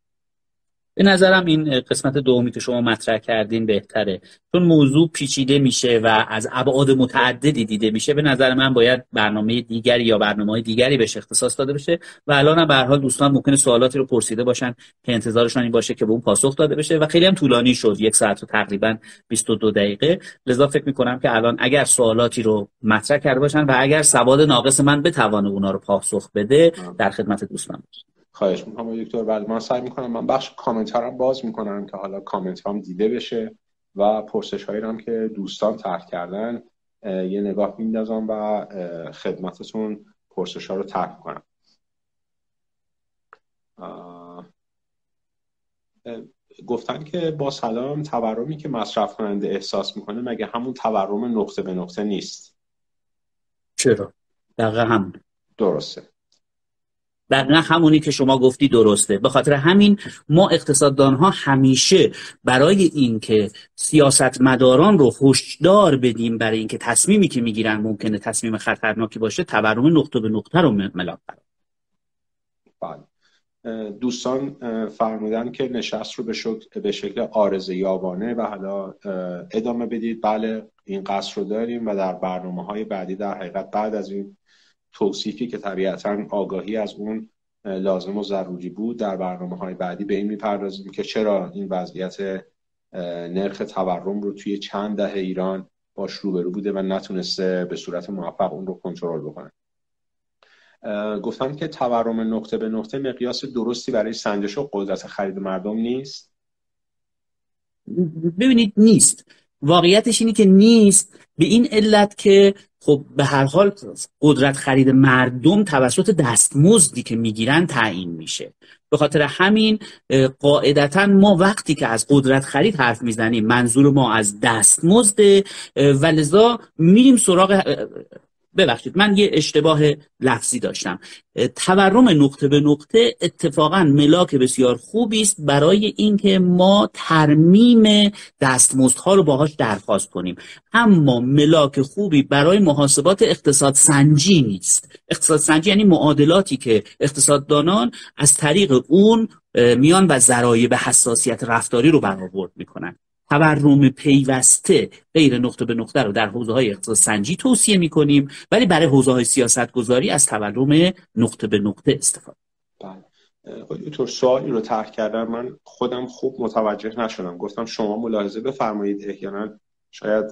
به نظرم این قسمت دومی که شما مطرح کردین بهتره، چون موضوع پیچیده میشه و از ابعاد متعددی دیده میشه. به نظر من باید برنامه دیگری یا برنامه‌های دیگری بهش اختصاص داده بشه و الان هم به هر حال دوستان ممکنه سوالاتی رو پرسیده باشن که انتظارشون این باشه که به اون پاسخ داده بشه و خیلی هم طولانی شد، 1 ساعت و تقریبا 22 دقیقه. لذا فکر می‌کنم که الان اگر سوالاتی رو مطرح کرده باشن و اگر سواد ناقص من بتونه اونا رو پاسخ بده، در خدمت دوستان باشم. خواهش می‌کنم دکتر. بعد من سعی می‌کنم من بخش کامنت ها رو باز می‌کنم که حالا کامنت هام دیده بشه و پرسش‌هایی رو هم که دوستان طرح کردن یه نگاه میندازم و خدمتتون پرسش‌ها رو طرح کنم. گفتن که با سلام، تورمی که مصرف کننده احساس میکنه مگه همون تورم نقطه به نقطه نیست؟ چرا؟ دقیقاً هم درسته. دقیقا همونی که شما گفتی درسته. به خاطر همین ما اقتصاددان ها همیشه برای اینکه سیاستمداران رو هشدار بدیم برای اینکه تصمیمی که میگیرن ممکنه تصمیم خطرناکی باشه، تورم نقطه به نقطه رو ملاک قرار. بله. دوستان فرمودن که نشست رو به شکل عارضه یابانه و حالا ادامه بدید. بله این قصد رو داریم و در برنامه‌های بعدی در حقیقت بعد از این توصیفی که طبیعتاً آگاهی از اون لازم و ضروری بود، در برنامه‌های بعدی به این میپردازیم که چرا این وضعیت نرخ تورم رو توی چند دهه ایران باش روبرو بوده و نتونسته به صورت موفق اون رو کنترل بکنه. گفتم که تورم نقطه به نقطه مقیاس درستی برای سنجش و قدرت خرید مردم نیست. ببینید نیست. واقعیتش اینه که نیست، به این علت که خب به هر حال قدرت خرید مردم توسط دستمزدی که میگیرن تعیین میشه. به خاطر همین قاعدتا ما وقتی که از قدرت خرید حرف میزنیم منظور ما از دستمزد و لذا میریم سراغ ببخشید من یه اشتباه لفظی داشتم. تورم نقطه به نقطه اتفاقا ملاک بسیار خوبی است برای اینکه ما ترمیم دستمزدها رو باهاش درخواست کنیم، اما ملاک خوبی برای محاسبات اقتصاد سنجی نیست. اقتصاد سنجی یعنی معادلاتی که اقتصاددانان از طریق اون میان و ضرایب حساسیت رفتاری رو برآورد میکنن. تورم پیوسته غیر نقطه به نقطه رو در حوزه‌های اقتصاد سنجی توصیه می‌کنیم، ولی برای حوزه‌های سیاست‌گذاری از تورم نقطه به نقطه استفاده. بله. دکتر سوالی رو طرح کردم، من خودم خوب متوجه نشدم. گفتم شما ملاحظه بفرمایید، احیانا شاید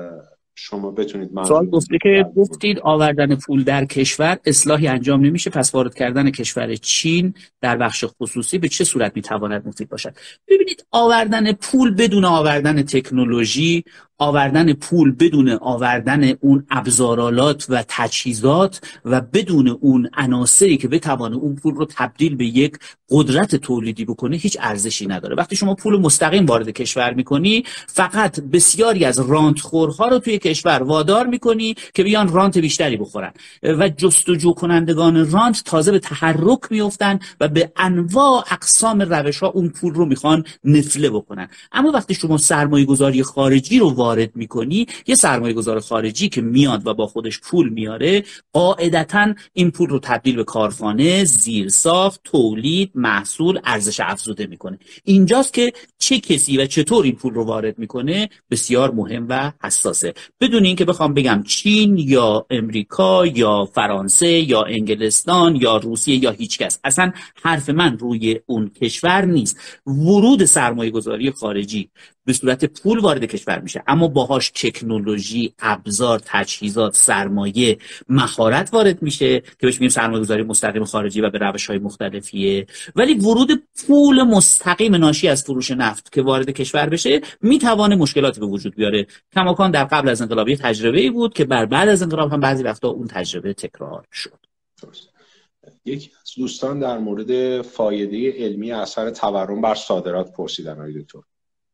شما بتونید سوال گفته که گفتید آوردن پول در کشور اصلاحی انجام نمیشه، پس وارد کردن کشور چین در بخش خصوصی به چه صورت میتواند مفید باشد؟ ببینید آوردن پول بدون آوردن تکنولوژی، آوردن پول بدون آوردن اون ابزارالات و تجهیزات و بدون اون عناصری که بتوانه اون پول رو تبدیل به یک قدرت تولیدی بکنه هیچ ارزشی نداره. وقتی شما پول مستقیم وارد کشور میکنی فقط بسیاری از رانتخورها رو توی کشور وادار میکنی که بیان رانت بیشتری بخورن و جستجو کنندگان رانت تازه به تحرک میفتن و به انواع اقسام روش‌ها اون پول رو میخوان نفله بکنن. اما وقتی شما سرمایه گذاری خارجی رو وارد میکنی، یه سرمایه گذار خارجی که میاد و با خودش پول میاره قاعدتاً این پول رو تبدیل به کارخانه، زیرساخت، تولید، محصول، ارزش افزوده میکنه. اینجاست که چه کسی و چطور این پول رو وارد میکنه بسیار مهم و حساسه. بدون اینکه بخوام بگم چین یا امریکا یا فرانسه یا انگلستان یا روسیه یا هیچ کس، اصلا حرف من روی اون کشور نیست. ورود سرمایه گذاری خارجی به صورت پول وارد کشور میشه، اما باهاش تکنولوژی، ابزار، تجهیزات، سرمایه، مهارت وارد میشه که بهش میگیم سرمایه گذاری مستقیم خارجی و به روش‌های مختلفیه. ولی ورود پول مستقیم ناشی از فروش نفت که وارد کشور بشه میتوانه مشکلاتی به وجود بیاره. کماکان در قبل از انقلاب یه تجربه‌ای بود که بعد از انقلاب هم بعضی وقتا اون تجربه تکرار شد. یکی از دوستان در مورد فایده علمی اثر تورم بر صادرات پرسیدن آقای دکتر.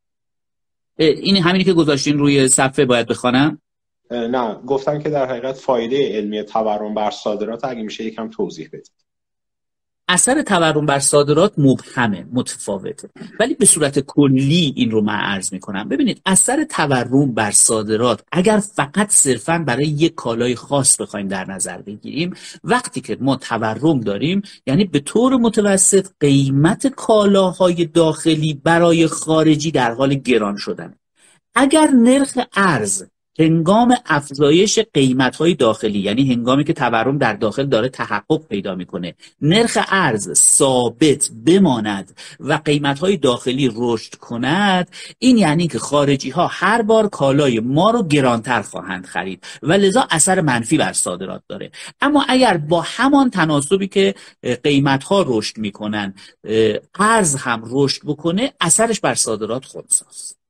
این همینی که گذاشتین روی صفحه باید بخوانم؟ نه، گفتن که در حقیقت فایده علمی تورم بر صادرات اگه میشه یکم توضیح بدید. اثر تورم بر صادرات مبهمه، متفاوته، ولی به صورت کلی این رو من عرض میکنم. ببینید اثر تورم بر صادرات اگر فقط صرفاً برای یک کالای خاص بخوایم در نظر بگیریم، وقتی که ما تورم داریم یعنی به طور متوسط قیمت کالاهای داخلی برای خارجی در حال گران شدن. اگر نرخ ارز هنگام افزایش قیمت‌های داخلی، یعنی هنگامی که تورم در داخل داره تحقق پیدا میکنه، نرخ ارز ثابت بماند و قیمت‌های داخلی رشد کند، این یعنی که خارجی‌ها هر بار کالای ما رو گرانتر خواهند خرید و لذا اثر منفی بر صادرات داره. اما اگر با همان تناسبی که قیمت‌ها رشد میکنن ارز هم رشد بکنه، اثرش بر صادرات خودساست.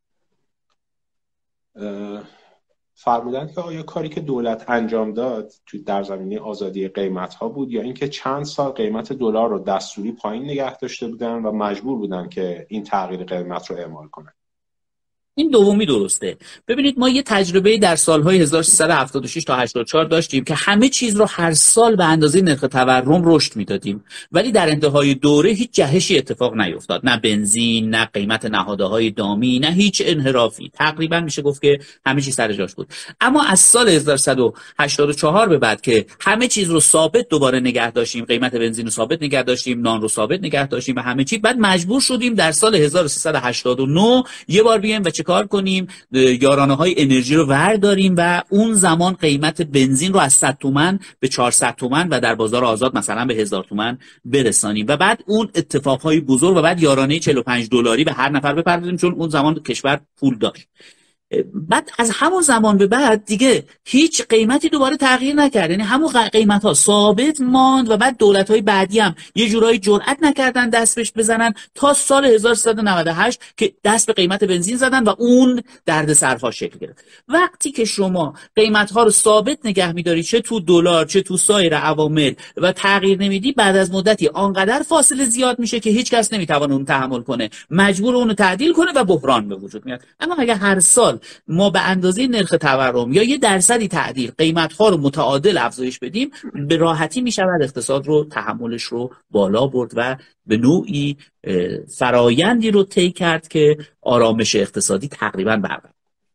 فرمودند که آیا کاری که دولت انجام داد در زمینه آزادی قیمت‌ها بود یا اینکه چند سال قیمت دلار رو دستوری پایین نگه داشته بودن و مجبور بودن که این تغییر قیمت رو اعمال کنن؟ این دومی درسته. ببینید ما یه تجربه در سالهای 1376 تا 84 داشتیم که همه چیز رو هر سال به اندازه نرخ تورم رشد میدادیم، ولی در انتهای دوره هیچ جهشی اتفاق نیفتاد، نه بنزین، نه قیمت نهادهای دامی، نه هیچ انحرافی. تقریبا میشه گفت که همه چیز سر جاش بود. اما از سال 1184 به بعد که همه چیز رو ثابت دوباره نگه داشتیم، قیمت بنزین رو ثابت نگه داشتیم، نان رو ثابت نگه داشتیم و همه چی، بعد مجبور شدیم در سال 1389 یه بار بیایم و کار کنیم، یارانه‌های انرژی رو ورداریم و اون زمان قیمت بنزین رو از 100 تومان به 400 تومان و در بازار آزاد مثلا به 1000 تومان برسانیم و بعد اون اتفاقهای بزرگ و بعد یارانه $45 به هر نفر بپردازیم، چون اون زمان کشور پول داشت. بعد از همون زمان به بعد دیگه هیچ قیمتی دوباره تغییر نکرد، یعنی همون قیمت ها ثابت ماند و بعد دولت های بعدی هم یه جورایی جرئت نکردن دست بهش بزنن تا سال 1398 که دست به قیمت بنزین زدن و اون دردسرها شکل گرفت. وقتی که شما قیمت ها رو ثابت نگه می‌داری، چه تو دلار چه تو سایر عوامل، و تغییر نمیدی، بعد از مدتی آنقدر فاصله زیاد میشه که هیچ کس نمیتونه اون تحمل کنه، مجبور اونو تعدیل کنه و بحران به وجود میاد. اما اگه هر سال ما به اندازه نرخ تورم یا یه درصدی تعدیل قیمت‌ها رو متعادل افزایش بدیم، به راحتی میشود اقتصاد رو تحملش رو بالا برد و به نوعی فرایندی رو طی کرد که آرامش اقتصادی تقریبا برقرار.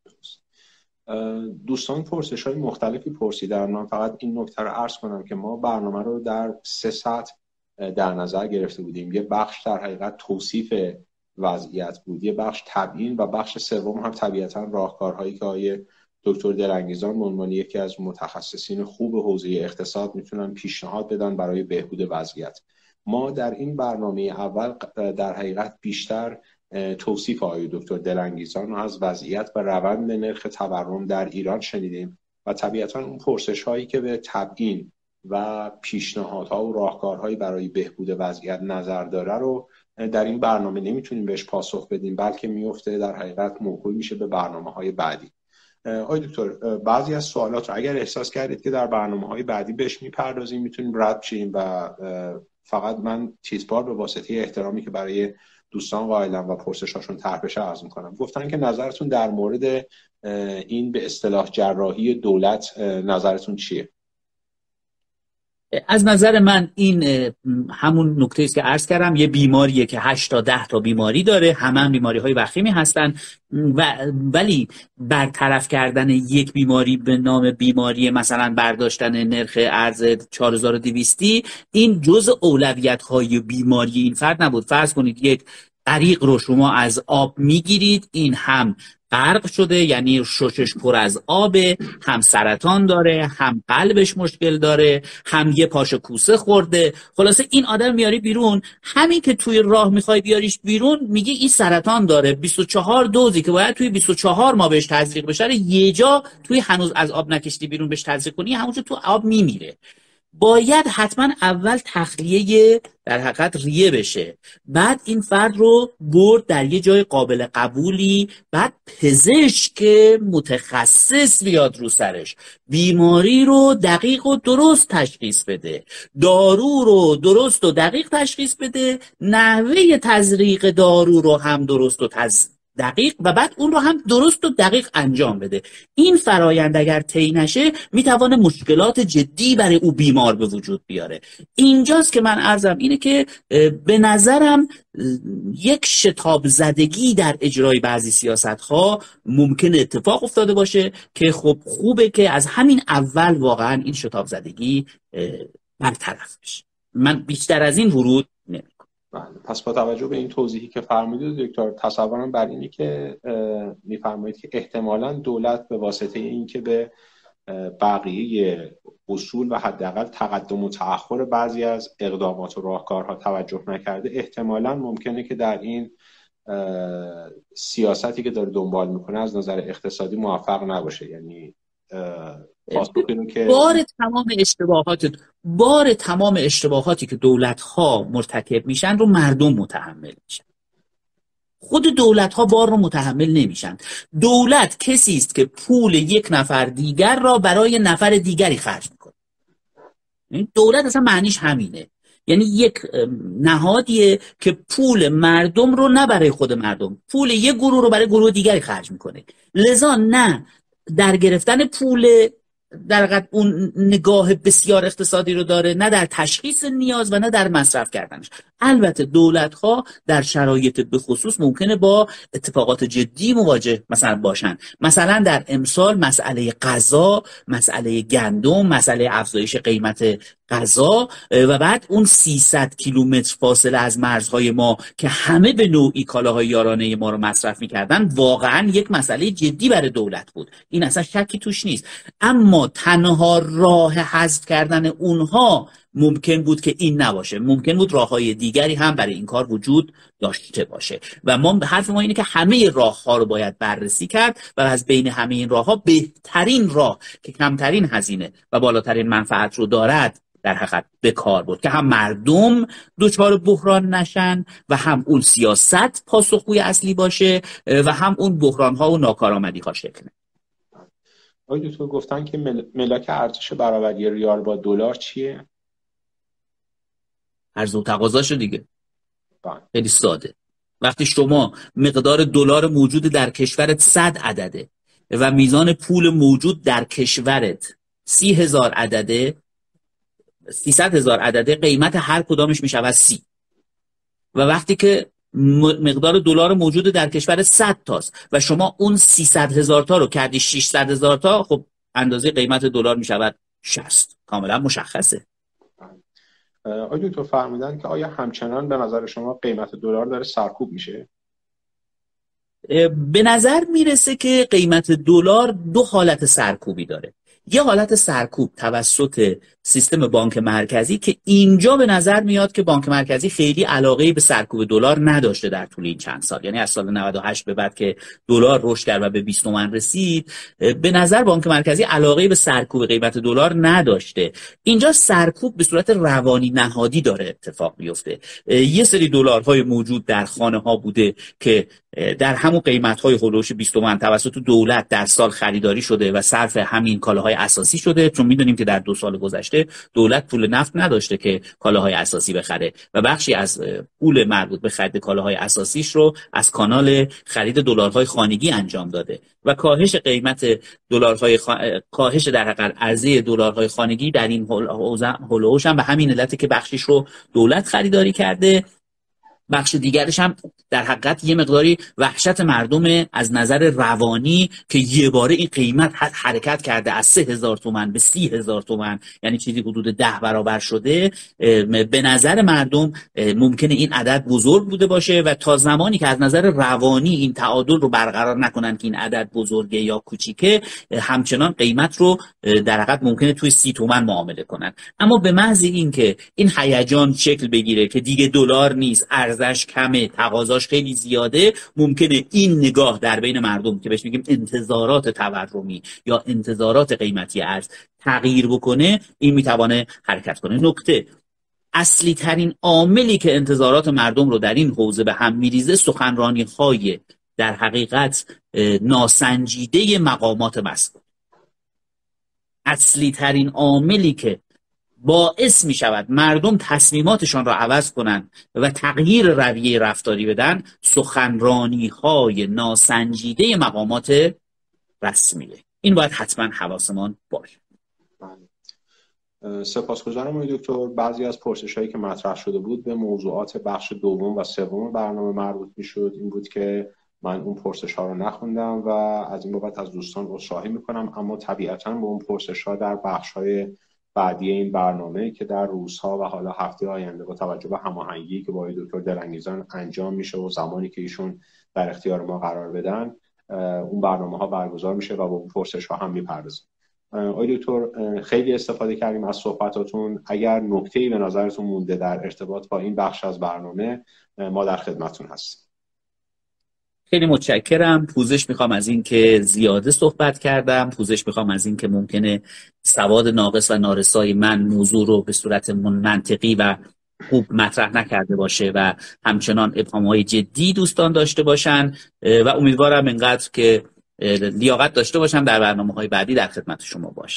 دوستان پرسش‌های مختلفی پرسیدن، من فقط این نکته رو عرض کنم که ما برنامه رو در 3 سطح در نظر گرفته بودیم. یه بخش در حقیقت توصیف وضعیت بود، یه بخش تبیین و بخش سوم هم طبیعتاً راهکارهایی که آقای دکتر دلانگیزان به عنوان یکی از متخصصین خوب حوزه اقتصاد میتونن پیشنهاد بدن برای بهبود وضعیت. ما در این برنامه اول در حقیقت بیشتر توصیف آقای دکتر دلانگیزان رو از وضعیت و روند نرخ تورم در ایران شنیدیم و طبیعتاً اون پرسش‌هایی که به تبیین و پیشنهادها و راهکارهایی برای بهبود وضعیت نظر داره رو در این برنامه نمیتونیم بهش پاسخ بدیم، بلکه میفته در حقیقت موکول میشه به برنامه‌های بعدی. آقای دکتر، بعضی از سوالات رو اگر احساس کردید که در برنامه‌های بعدی بهش میپردازیم میتونیم رد شیم و فقط من چیزبار به واسطه احترامی که برای دوستان قائلم و پرسشاشون طرح بشه عرض می‌کنم. گفتن که نظرتون در مورد این به اصطلاح جراحی دولت نظرتون چیه؟ از نظر من این همون نکته است که عرض کردم، یه بیماریه که 8 تا 10 تا بیماری داره، همه بیماری‌های وخیمی هستن ولی برطرف کردن یک بیماری به نام بیماری مثلا برداشتن نرخ ارز 4200 این جزء اولویت‌های بیماری این فرد نبود. فرض کنید یک غریق رو شما از آب میگیرید، این هم غرق شده، یعنی ششش پر از آبه، هم سرطان داره، هم قلبش مشکل داره، هم یه پاش کوسه خورده. خلاصه این آدم میاری بیرون، همین که توی راه میخوای بیاریش بیرون میگی این سرطان داره، 24 دوزی که باید توی 24 ماه بهش تزریق بشه، یه جا توی هنوز از آب نکشتی بیرون بهش تزریق کنی، همونجا تو آب میمیره. باید حتما اول تخلیه در حقیقت ریه بشه، بعد این فرد رو برد در یه جای قابل قبولی، بعد پزشک متخصص بیاد رو سرش، بیماری رو دقیق و درست تشخیص بده، دارو رو درست و دقیق تشخیص بده، نحوه تزریق دارو رو هم درست و دقیق و بعد اون رو هم درست و دقیق انجام بده. این فرایند اگر طی نشه میتونه مشکلات جدی برای او بیمار به وجود بیاره. اینجاست که من عرضم اینه که به نظرم یک شتاب زدگی در اجرای بعضی سیاست ها ممکن اتفاق افتاده باشه که خب خوبه که از همین اول واقعا این شتاب زدگی برطرف بشه. من بیشتر از این ورود نمی‌کنم. پس با توجه به این توضیحی که فرمودید دکتر، تصورم بر اینه که میفرمایید که احتمالاً دولت به واسطه اینکه به بقیه اصول و حداقل تقدم و تأخر بعضی از اقدامات و راهکارها توجه نکرده، احتمالاً ممکنه که در این سیاستی که داره دنبال میکنه از نظر اقتصادی موفق نباشه. یعنی بار تمام اشتباهاتی که دولت‌ها مرتکب میشن رو مردم متحمل میشن. خود دولت‌ها بار رو متحمل نمیشن. دولت کسی است که پول یک نفر دیگر را برای نفر دیگری خرج میکنه. دولت اصلا معنیش همینه. یعنی یک نهادیه که پول مردم رو نه برای خود مردم، پول یک گروه رو برای گروه دیگری خرج میکنه. لذا نه در گرفتن پول در حقیقت اون نگاه بسیار اقتصادی رو داره، نه در تشخیص نیاز و نه در مصرف کردنش. البته دولت‌ها در شرایط بخصوص ممکنه با اتفاقات جدی مواجه مثلا باشن، مثلا در امسال مسئله غذا، مسئله گندم، مسئله افزایش قیمت غذا و بعد اون 300 کیلومتر فاصله از مرزهای ما که همه به نوعی کالاهای یارانه ما رو مصرف می‌کردن، واقعا یک مسئله جدی برای دولت بود، این اصلا شکی توش نیست. اما تنها راه حذف کردن اونها ممکن بود که این نباشه، ممکن بود راههای دیگری هم برای این کار وجود داشته باشه و حرف ما اینه که همه راهها رو باید بررسی کرد و از بین همه این راهها بهترین راه که کمترین هزینه و بالاترین منفعت رو دارد در حقیقت به کار بود که هم مردم دچار بحران نشن و هم اون سیاست پاسخگوی اصلی باشه و هم اون بحران‌ها و ناکارآمدی‌ها شکل نگیره. آقای دکتر گفتن که ملاک ارزش برابری ریال با دلار چیه؟ عرضه و تقاضاشو دیگه. خیلی ساده. وقتی شما مقدار دلار موجود در کشورت 100 عدده و میزان پول موجود در کشورت 30,000 عدده، 300,000 عدده، قیمت هر کدامش میشه 30. و وقتی که مقدار دلار موجود در کشور 100 تاست و شما اون 300,000 تا رو کردی 600,000 تا، خب اندازه قیمت دلار میشود 60. کاملا مشخصه. آیا دکتر فرمودن که آیا همچنان به نظر شما قیمت دلار داره سرکوب میشه؟ به نظر میرسه که قیمت دلار دو حالت سرکوبی داره. یه حالت سرکوب توسط سیستم بانک مرکزی که اینجا به نظر میاد که بانک مرکزی خیلی علاقه به سرکوب دلار نداشته در طول این چند سال، یعنی از سال 98 به بعد که دلار رشد کرد و به 20 تومن رسید، به نظر بانک مرکزی علاقه به سرکوب قیمت دلار نداشته. اینجا سرکوب به صورت روانی نهادی داره اتفاق میفته. یه سری دلارهای موجود در خانه ها بوده که در همون قیمت‌های هولوش 20 تومن توسط دولت در سال خریداری شده و صرف همین کالاهای اساسی شده، چون می‌دونیم که در 2 سال گذشته دولت پول نفت نداشته که کالاهای اساسی بخره و بخشی از پول مربوط به خرید کالاهای اساسیش رو از کانال خرید دلارهای خانگی انجام داده و کاهش قیمت دلارهای کاهش در حقیقت عرضه دلارهای خانگی در این هولوش هم به همین علته که بخشیش رو دولت خریداری کرده، بخش دیگرش هم در حقیقت یه مقداری وحشت مردم از نظر روانی که یه باره این قیمت حرکت کرده از 3,000 تومان به 30,000 تومان، یعنی چیزی حدود 10 برابر شده. به نظر مردم ممکنه این عدد بزرگ بوده باشه و تا زمانی که از نظر روانی این تعادل رو برقرار نکنن که این عدد بزرگه یا کوچیکه، همچنان قیمت رو در حقیقت ممکنه توی 30 تومان معامله کنن. اما به محض اینکه این هیجان شکل بگیره که دیگه دلار نیست، ارزش کمه، تقاضاش خیلی زیاده، ممکنه این نگاه در بین مردم که بهش میگیم انتظارات تورمی یا انتظارات قیمتی ارز تغییر بکنه، این میتوانه حرکت کنه. نکته اصلی ترین عاملی که انتظارات مردم رو در این حوزه به هم میریزه سخنرانی های در حقیقت ناسنجیده مقامات مسئول. اصلی ترین عاملی که باعث می شود مردم تصمیماتشان را عوض کنند و تغییر رویه رفتاری بدن، سخنرانی های ناسنجیده مقامات رسمیه. این باید حتما حواسمان باشه. سپاسگزارم آقای دکتر. بعضی از پرسش‌هایی که مطرح شده بود به موضوعات بخش دوم و سوم برنامه مربوط می‌شد. این بود که من اون پرسش‌ها رو نخوندم و از این بابت از دوستان عذرخواهی می‌کنم، اما طبیعتاً به اون پرسش‌ها در بخش‌های بعدی این برنامه که در روزها و حالا هفته آینده با توجه به هماهنگی که با آقای دکتر دلانگیزان انجام میشه و زمانی که ایشون در اختیار ما قرار بدن، اون برنامه‌ها برگزار میشه و با اون پرسش‌ها هم میپردازیم. آقای دکتر خیلی استفاده کردیم از صحبتاتون. اگر نکته‌ای به نظرتون مونده در ارتباط با این بخش از برنامه، ما در خدمتتون هستیم. خیلی متشکرم. پوزش میخوام از این که زیاده صحبت کردم، پوزش میخوام از این که ممکنه سواد ناقص و نارسای من موضوع رو به صورت منطقی و خوب مطرح نکرده باشه و همچنان ابهام‌های جدی دوستان داشته باشن و امیدوارم اینقدر که لیاقت داشته باشم در برنامه‌های بعدی در خدمت شما باشم.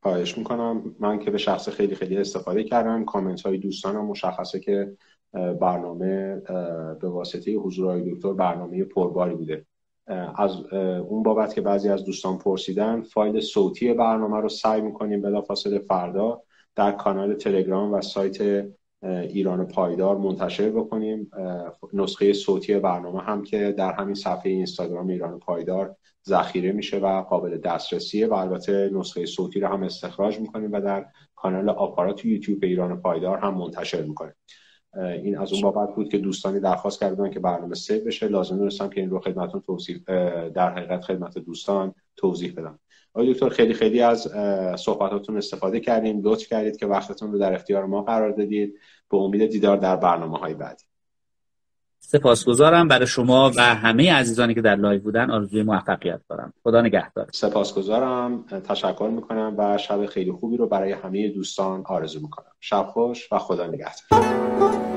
خواهش میکنم. من که به شخص خیلی خیلی استفاده کردم. کامنت های دوستانم مشخصه که برنامه به واسطه حضور آقای دکتر برنامه پرباری بوده. از اون بابت که بعضی از دوستان پرسیدن، فایل صوتی برنامه رو سعی میکنیم بلافاصله فردا در کانال تلگرام و سایت ایران پایدار منتشر بکنیم. نسخه صوتی برنامه هم که در همین صفحه اینستاگرام ایران پایدار ذخیره میشه و قابل دسترسیه و البته نسخه صوتی رو هم استخراج میکنیم و در کانال آپارات یوتیوب ایران پایدار هم منتشر میکنیم. این از اون بابت بود که دوستانی درخواست کردن که برنامه سیو بشه. لازم دونستم که این رو خدمتتون در حقیقت خدمت دوستان توضیح بدم. آقای دکتر خیلی خیلی از صحبتاتون استفاده کردیم. لطف کردید که وقتتون رو در اختیار ما قرار دادید. به امید دیدار در برنامه‌های بعدی. سپاسگزارم. برای شما و همه عزیزانی که در لایو بودن آرزوی موفقیت دارم. خدا نگهدار. سپاسگزارم. تشکر میکنم و شب خیلی خوبی رو برای همه دوستان آرزو میکنم. شب خوش و خدا نگهدار.